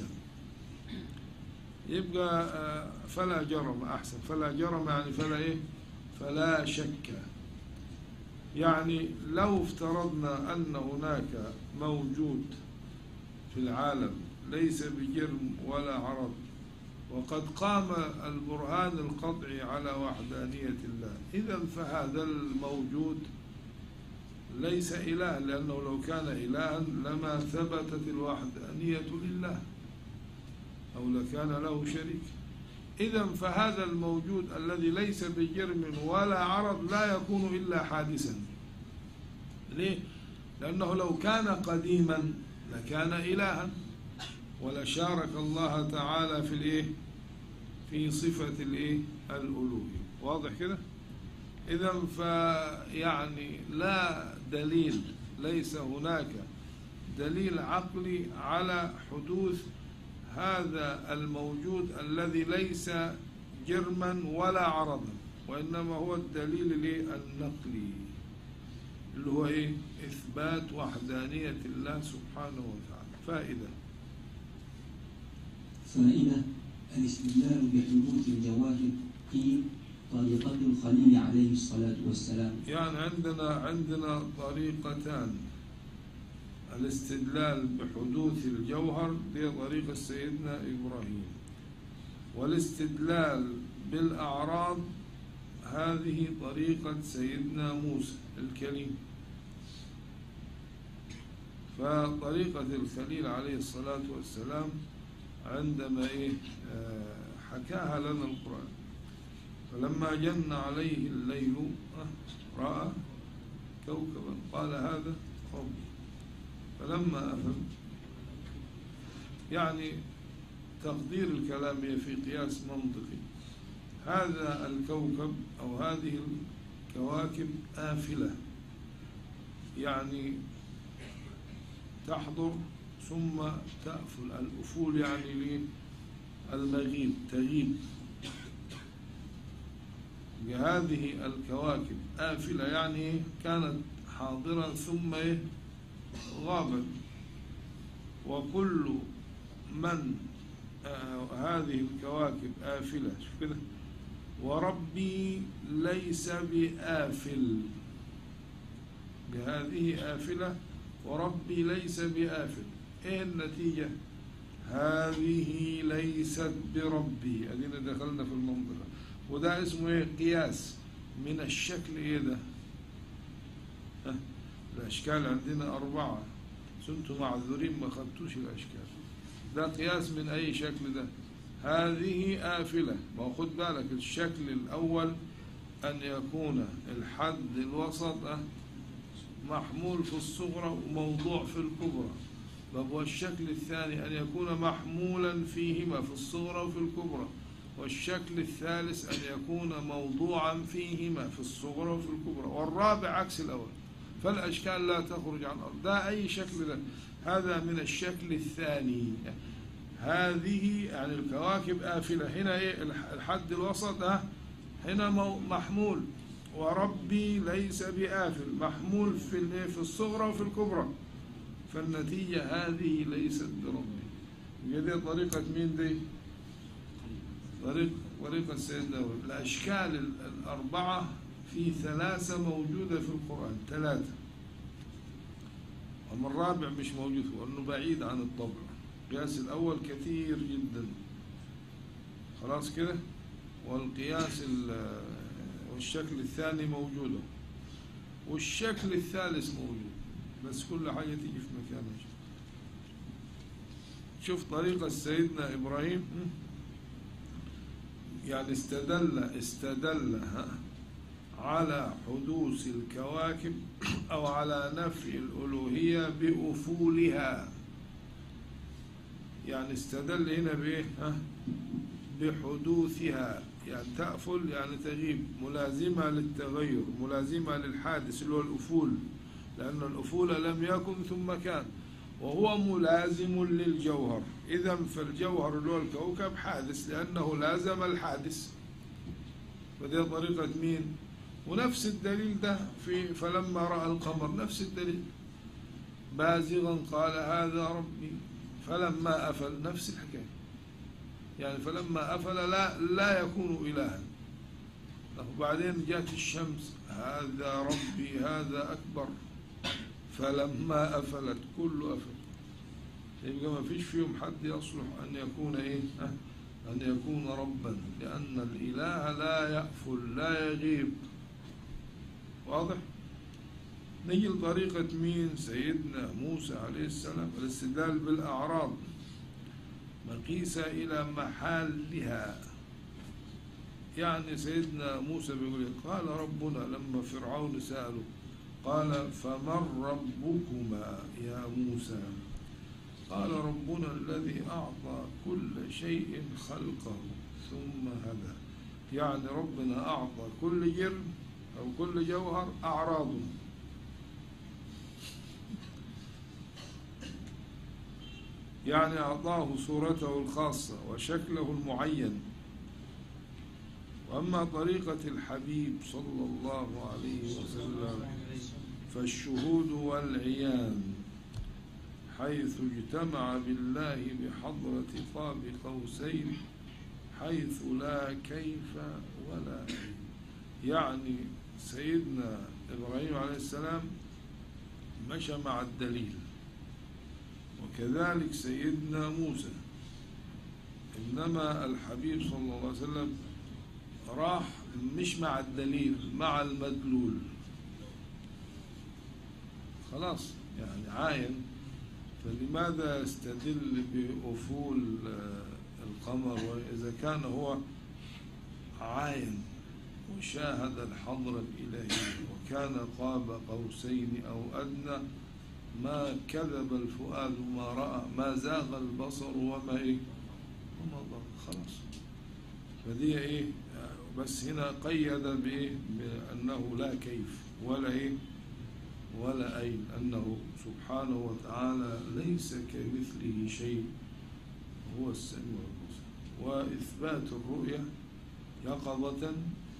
يبقى فلا جرم أحسن. فلا جرم يعني فلا فلا شك، يعني لو افترضنا أن هناك موجود في العالم ليس بجرم ولا عرض، وقد قام البرهان القطعي على وحدانية الله، إذا فهذا الموجود ليس إله، لأنه لو كان إلها لما ثبتت الوحدانية لله أو لكان له شريك. إذا فهذا الموجود الذي ليس بجرم ولا عرض لا يكون إلا حادثا. ليه؟ لأنه لو كان قديما لكان إلها ولشارك الله تعالى في الإيه؟ في صفة الإيه؟ الألوهية. واضح كده؟ إذا فيعني لا دليل، ليس هناك دليل عقلي على حدوث هذا الموجود الذي ليس جرما ولا عرضا، وإنما هو الدليل النقلي اللي هو إيه؟ إثبات وحدانية الله سبحانه وتعالى. فائدة الاستدلال بحدوث الجواهر في طريقة الخليل عليه الصلاة والسلام. يعني عندنا طريقتان: الاستدلال بحدوث الجوهر دي طريقة سيدنا إبراهيم، والاستدلال بالأعراض هذه طريقة سيدنا موسى الكليم. فطريقة الخليل عليه الصلاة والسلام عندما حكاها لنا القرآن: فلما جن عليه الليل رأى كوكبا قال هذا ربي فلما أفل. يعني تقدير الكلام في قياس منطقي: هذا الكوكب أو هذه الكواكب آفلة، يعني تحضر ثم تأفل. الأفول يعني المغيب، تغيب. هذه الكواكب آفلة يعني كانت حاضرة ثم غابت. وكل من هذه الكواكب آفلة، شوف كده: وربي ليس بآفل. بهذه آفلة وربي ليس بآفل. إيه النتيجة؟ هذه ليست بربي. أدينا دخلنا في المنطقة، وده اسمه إيه؟ قياس من الشكل. إيه ده؟ الأشكال عندنا 4، كنتم معذورين ما خدتوش الأشكال. ده قياس من أي شكل ده؟ هذه آفلة. ما خد بالك الشكل الأول أن يكون الحد الوسط محمول في الصغرى وموضوع في الكبرى. والشكل الثاني أن يكون محمولا فيهما في الصغرى وفي الكبرى. والشكل الثالث أن يكون موضوعا فيهما في الصغرى وفي الكبرى. والرابع عكس الأول. فالأشكال لا تخرج عن الأرض. ده أي شكل ده؟ هذا من الشكل الثاني. هذه يعني الكواكب آفلة. هنا إيه الحد الوسط؟ هنا محمول. وربي ليس بآفل، محمول في الصغرى وفي الكبرى. فالنتيجة هذه ليست بربي. دي طريقة مين دي؟ طريقة سيدنا داود. الأشكال 4 في 3 موجودة في القرآن، 3. أما الرابع مش موجود، وأنه بعيد عن الطبع. القياس الأول كثير جدا، خلاص كده. والقياس والشكل الثاني موجودة، والشكل الثالث موجود، بس كل حاجة تيجي في مكانها. شوف طريقة سيدنا إبراهيم، يعني استدل على حدوث الكواكب أو على نفي الألوهية بأفولها. يعني استدل هنا بإيه؟ بحدوثها. يعني تأفل يعني تغيب، ملازمة للتغير، ملازمة للحادث اللي هو الأفول، لأن الأفول لم يكن ثم كان، وهو ملازم للجوهر. إذا فالجوهر اللي هو الكوكب حادث لأنه لازم الحادث. فدي طريقة مين؟ ونفس الدليل ده في فلما رأى القمر، نفس الدليل: بازغا قال هذا ربي فلما أفل. نفس الحكاية، يعني فلما أفل لا يكون إلها. وبعدين جاءت الشمس، هذا ربي هذا أكبر، فلما أفلت كله أفل. يبقى ما فيش فيهم حد يصلح أن يكون إيه؟ أن يكون ربا، لأن الإله لا يأفل لا يغيب. واضح؟ نجي لطريقة مين؟ سيدنا موسى عليه السلام، الاستدلال بالأعراض مقيسة إلى محلها. يعني سيدنا موسى بيقول قال ربنا لما فرعون سأله قال فمن ربكما يا موسى؟ قال ربنا الذي أعطى كل شيء خلقه ثم هدى. يعني ربنا أعطى كل جرم أو كل جوهر أعراضه. يعني أعطاه صورته الخاصة وشكله المعين. وأما طريقة الحبيب صلى الله عليه وسلم فالشهود والعيان، حيث اجتمع بالله بحضرة قاب قوسين حيث لا كيف ولا أين. يعني سيدنا إبراهيم عليه السلام مشى مع الدليل، وكذلك سيدنا موسى. إنما الحبيب صلى الله عليه وسلم راح مش مع الدليل، مع المدلول. خلاص يعني عاين. فلماذا يستدل بأفول القمر وإذا كان هو عاين وشاهد الحضرة الإلهية وكان قاب قوسين أو أدنى؟ ما كذب الفؤاد ما رأى، ما زاغ البصر وما إيه وما ضل. خلاص. فدي إيه؟ بس هنا قيد بإيه؟ بأنه لا كيف ولا إيه ولا أين، أنه سبحانه وتعالى ليس كمثله شيء، هو السميع البصير. وإثبات الرؤية يقظة،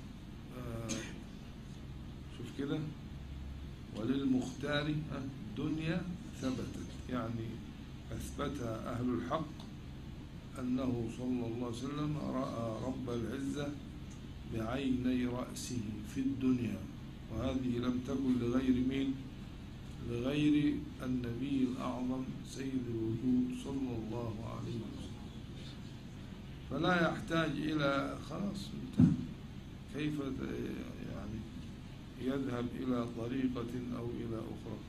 شوف كده، وللمختار الدنيا ثبتت، يعني أثبتها أهل الحق أنه صلى الله عليه وسلم رأى رب العزة بعيني رأسه في الدنيا، وهذه لم تكن لغير مين؟ لغير النبي الأعظم سيد الوجود صلى الله عليه وسلم. فلا يحتاج إلى خلاص انتهى كيف يعني يذهب إلى طريقة أو إلى أخرى.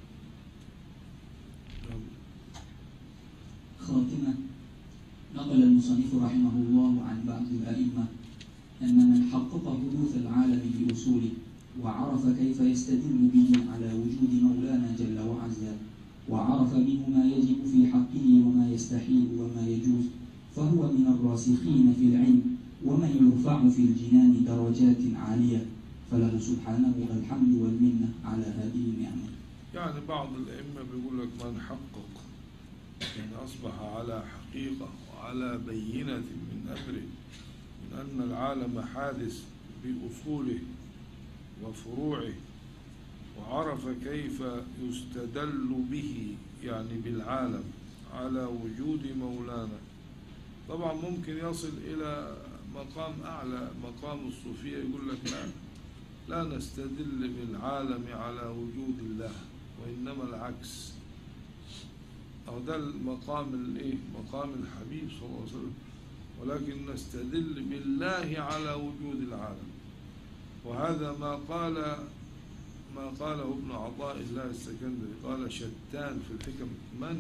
خاتمة. نقل المصنف رحمه الله عن بعض الأئمة أن من حقق حدوث العالم بأصوله وعرف كيف يستدل به على وجود مولانا جل وعز، وعرف منه ما يجب في حقه وما يستحيل وما يجوز، فهو من الراسخين في العلم ومن يرفع في الجنان درجات عالية، فله سبحانه الحمد والمنة على هذه النعمة. يعني بعض الأئمة بيقول لك من حقق يعني أصبح على حقيقة وعلى بينة من أمره، من أن العالم حادث بأصوله وفروعه، وعرف كيف يستدل به يعني بالعالم على وجود مولانا. طبعا ممكن يصل إلى مقام أعلى، مقام الصوفية، يقول لك لا نستدل بالعالم على وجود الله، وإنما العكس. أو ده المقام الإيه؟ مقام الحبيب صلى الله عليه وسلم، ولكن نستدل بالله على وجود العالم. وهذا ما قاله ابن عطاء الله السكندري، قال شتان في الحكم،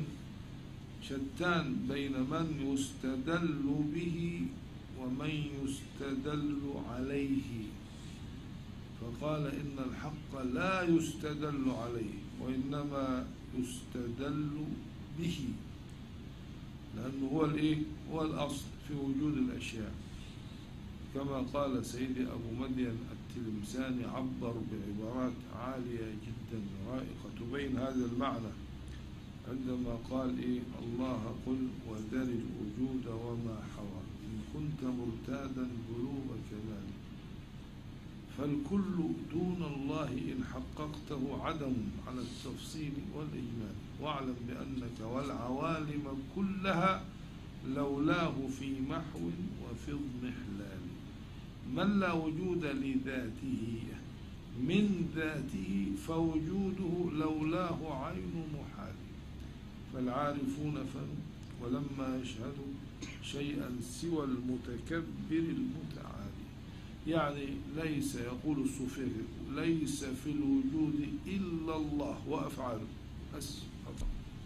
شتان بين من يستدل به ومن يستدل عليه. فقال إن الحق لا يستدل عليه وإنما يستدل به، لأنه هو الإيه؟ هو الأصل في وجود الأشياء. كما قال سيدي أبو مدين التلمساني، عبر بعبارات عالية جدا رائقة تبين هذا المعنى عندما قال إيه؟ الله قل وذر الوجود وما حوى إن كنت مرتادا بلوغ كماله، فالكل دون الله إن حققته عدم على التفصيل والإجمال، واعلم بأنك والعوالم كلها لولاه في محو وفي اضمحلال. من لا وجود لذاته من ذاته فوجوده لولاه عين محال. فالعارفون فنوا ولما يشهدوا شيئا سوى المتكبر المتعالي. يعني ليس، يقول الصوفية، ليس في الوجود إلا الله وأفعاله بس فقط.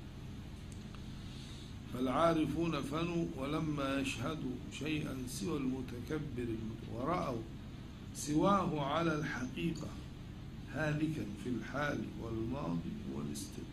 فالعارفون فنوا ولما يشهدوا شيئا سوى المتكبر ورأوا سواه على الحقيقة هالكا في الحال والماضي والاستقبال.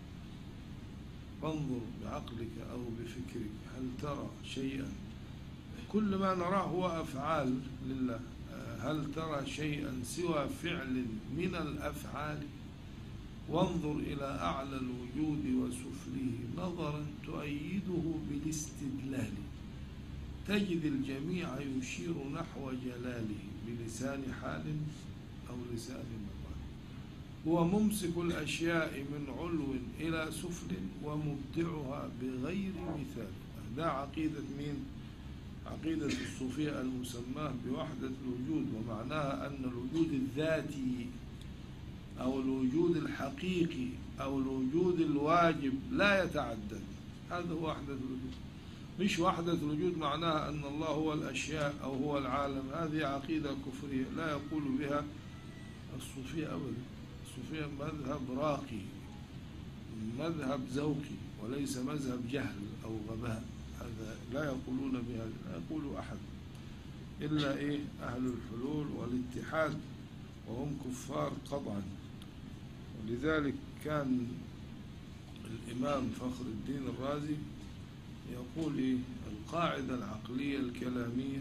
فانظر بعقلك أو بفكرك هل ترى شيئا، كل ما نراه هو أفعال لله، هل ترى شيئا سوى فعل من الأفعال؟ وانظر إلى أعلى الوجود وسفله نظرا تؤيده بالاستدلال، تجد الجميع يشير نحو جلاله بلسان حال أو لسان مقال. هو ممسك الأشياء من علو إلى سفل ومبدعها بغير مثال. ده عقيدة مين؟ عقيدة الصوفية المسماة بوحدة الوجود، ومعناها أن الوجود الذاتي أو الوجود الحقيقي أو الوجود الواجب لا يتعدد. هذا هو وحدة الوجود، مش وحدة الوجود معناها أن الله هو الأشياء أو هو العالم. هذه عقيدة كفرية لا يقول بها الصوفية أبدا. الصوفية مذهب راقي، مذهب ذوقي، وليس مذهب جهل أو غباء. هذا لا يقولون بهذا، لا يقول أحد إلا أهل الحلول والاتحاد، وهم كفار قطعا. ولذلك كان الإمام فخر الدين الرازي يقول القاعدة العقلية الكلامية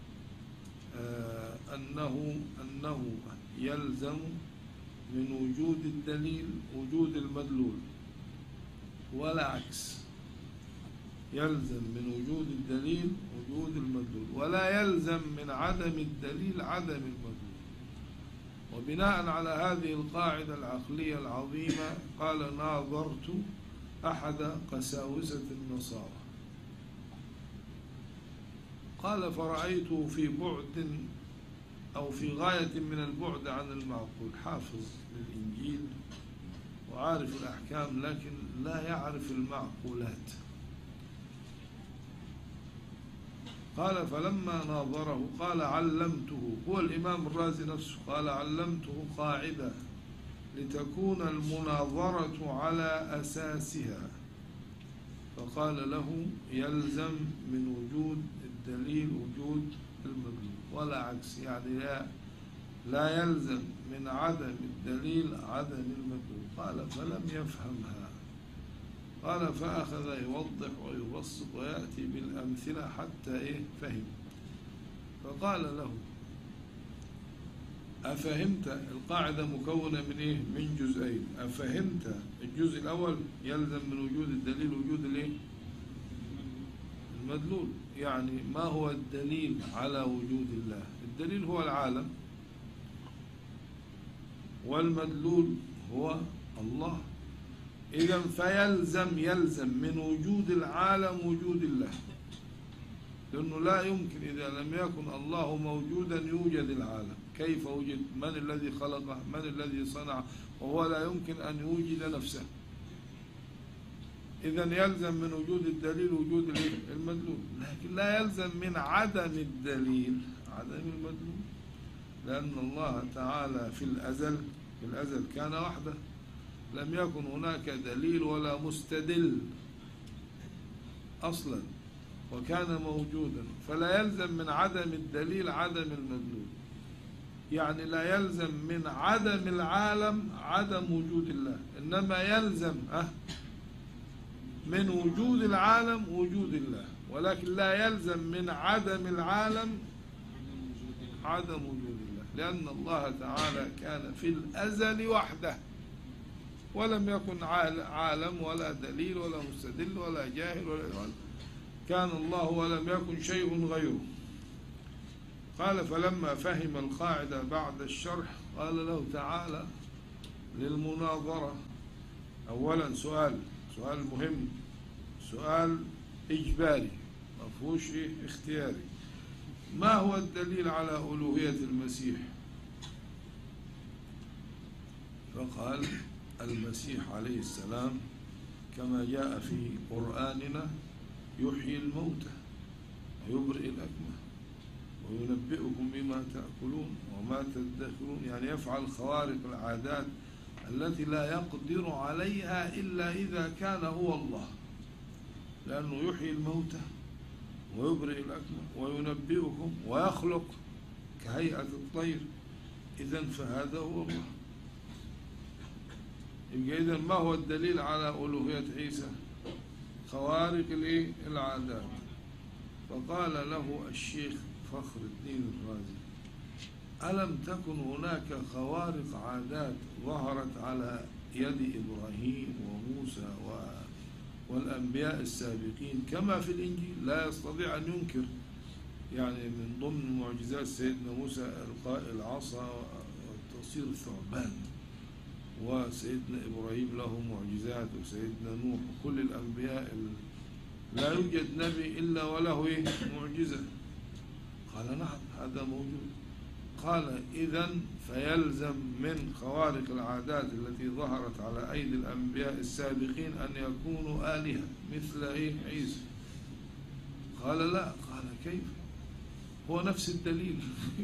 أنه يلزم من وجود الدليل وجود المدلول، ولا عكس. يلزم من وجود الدليل وجود المدلول، ولا يلزم من عدم الدليل عدم المدلول. وبناء على هذه القاعدة العقلية العظيمة قال ناظرت أحد قساوسة النصارى، قال فرأيته في بعد أو في غاية من البعد عن المعقول، حافظ للإنجيل وعارف الأحكام لكن لا يعرف المعقولات. قال فلما ناظره قال علمته، هو الإمام الرازي نفسه قال علمته قاعدة لتكون المناظرة على أساسها، فقال له يلزم من وجود الدليل وجود المدلول ولا عكس. يعني لا يلزم من عدم الدليل عدم المدلول. قال فلم يفهمها. قال فأخذ يوضح ويبسط ويأتي بالأمثلة حتى فهم. فقال له أفهمت؟ القاعدة مكونة من من جزئين. أفهمت الجزء الأول يلزم من وجود الدليل وجود المدلول. يعني ما هو الدليل على وجود الله؟ الدليل هو العالم، والمدلول هو الله. إذا يلزم من وجود العالم وجود الله، لأنه لا يمكن إذا لم يكن الله موجودا يوجد العالم. كيف وجد؟ من الذي خلقه؟ من الذي صنعه؟ وهو لا يمكن أن يوجد نفسه. إذا يلزم من وجود الدليل وجود المدلول، لكن لا يلزم من عدم الدليل عدم المدلول، لأن الله تعالى في الأزل كان وحده، لم يكن هناك دليل ولا مستدل أصلا، وكان موجودا. فلا يلزم من عدم الدليل عدم المدلول. يعني لا يلزم من عدم العالم عدم وجود الله، إنما يلزم من وجود العالم وجود الله، ولكن لا يلزم من عدم العالم عدم وجود الله، لأن الله تعالى كان في الأزل وحده، ولم يكن عالم ولا دليل ولا مستدل ولا جاهل ولا كان الله ولم يكن شيء غيره. قال فلما فهم القاعدة بعد الشرح قال له تعالى للمناظرة. أولا سؤال مهم، سؤال إجباري ما فيهوش اختياري. ما هو الدليل على ألوهية المسيح؟ فقال المسيح عليه السلام كما جاء في قرآننا يحيي الموتى ويبرئ الأكمه وينبئكم بما تأكلون وما تدخرون، يعني يفعل خوارق العادات التي لا يقدر عليها إلا إذا كان هو الله، لأنه يحيي الموتى ويبرئ الأكمه وينبئكم ويخلق كهيئة الطير. إذن فهذا هو الله. يبقى إذن ما هو الدليل على ألوهية عيسى؟ خوارق العادات. فقال له الشيخ فخر الدين الرازي ألم تكن هناك خوارق عادات ظهرت على يد إبراهيم وموسى والأنبياء السابقين كما في الإنجيل؟ لا يستطيع أن ينكر. يعني من ضمن معجزات سيدنا موسى إلقاء العصا وتصير الثعبان، وسيدنا إبراهيم له معجزات، وسيدنا نوح، وكل الأنبياء لا يوجد نبي إلا وله معجزة. قال نعم هذا موجود. قال إذن فيلزم من خوارق العادات التي ظهرت على أيدي الأنبياء السابقين أن يكونوا آلهة مثل عيسى. قال لا. قال كيف؟ هو نفس الدليل.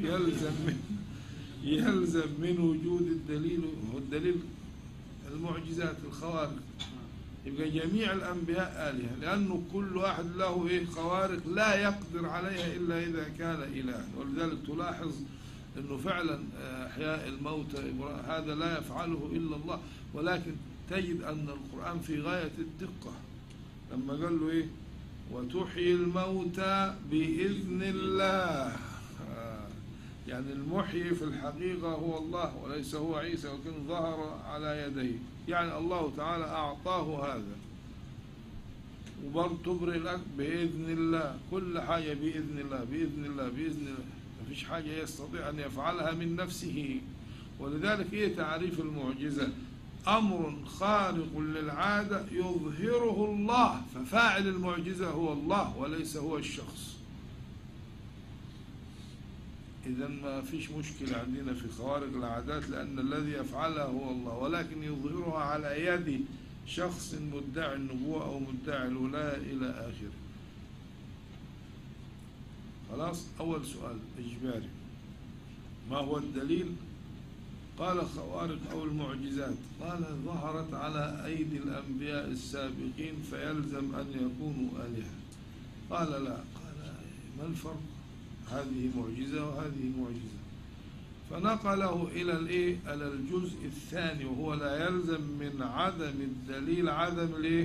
يلزم من وجود الدليل، هو الدليل المعجزات الخوارق. يبقى جميع الأنبياء آلهة، لأنه كل واحد له خوارق لا يقدر عليها إلا إذا كان إلها. ولذلك تلاحظ أنه فعلا إحياء الموتى هذا لا يفعله إلا الله، ولكن تجد أن القرآن في غاية الدقة لما قال له وتحيي الموتى بإذن الله. يعني المحيي في الحقيقة هو الله وليس هو عيسى، ولكن ظهر على يديه. يعني الله تعالى أعطاه هذا. وبرضه تبرئ الأكمه بإذن الله، كل حاجة بإذن الله بإذن الله بإذن الله، ما فيش حاجة يستطيع أن يفعلها من نفسه. ولذلك تعريف المعجزة؟ أمر خارق للعادة يظهره الله، ففاعل المعجزة هو الله وليس هو الشخص. إذا ما فيش مشكلة عندنا في خوارق العادات، لأن الذي يفعلها هو الله، ولكن يظهرها على يد شخص مدعي النبوة أو مدعي الولاية إلى آخره. خلاص. أول سؤال إجباري، ما هو الدليل؟ قال خوارق أو المعجزات. قال ظهرت على أيدي الأنبياء السابقين فيلزم أن يكونوا آلهة. قال لا. قال ما الفرق؟ هذه معجزة وهذه معجزة. فنقله إلى الجزء الثاني، وهو لا يلزم من عدم الدليل عدم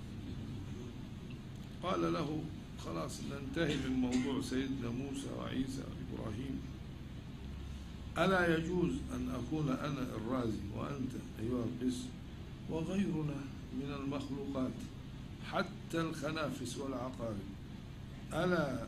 قال له خلاص ننتهي من موضوع سيدنا موسى وعيسى وإبراهيم. ألا يجوز أن أكون أنا الرازي وأنت أيها القس وغيرنا من المخلوقات حتى الخنافس والعقارب، ألا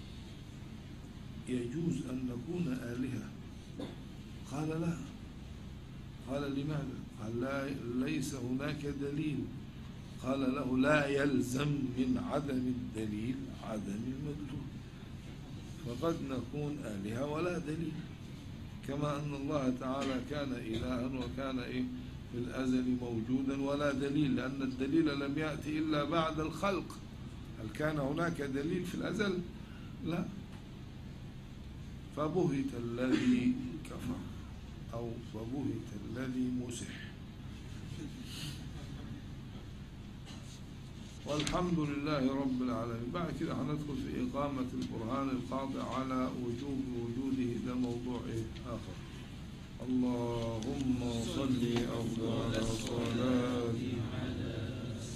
يجوز أن نكون آلهة؟ قال لا. قال لماذا؟ قال لا، ليس هناك دليل. قال له لا يلزم من عدم الدليل عدم المدلول، فقد نكون آلهة ولا دليل، كما أن الله تعالى كان إلها وكان في الأزل موجودا ولا دليل، لأن الدليل لم يأتي إلا بعد الخلق. هل كان هناك دليل في الأزل؟ لا. فبهت الذي كفر أو فبهت الذي مسح. والحمد لله رب العالمين. بعد كده هندخل في إقامة البرهان القاطع على وجوب وجوده، ده موضوع آخر. اللهم صل أفضل صلاة على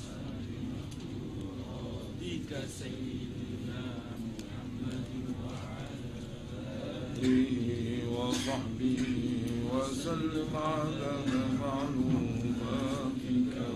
بك سيدنا محمد وعلى آله وصحبه وسلم عدد معلوماتك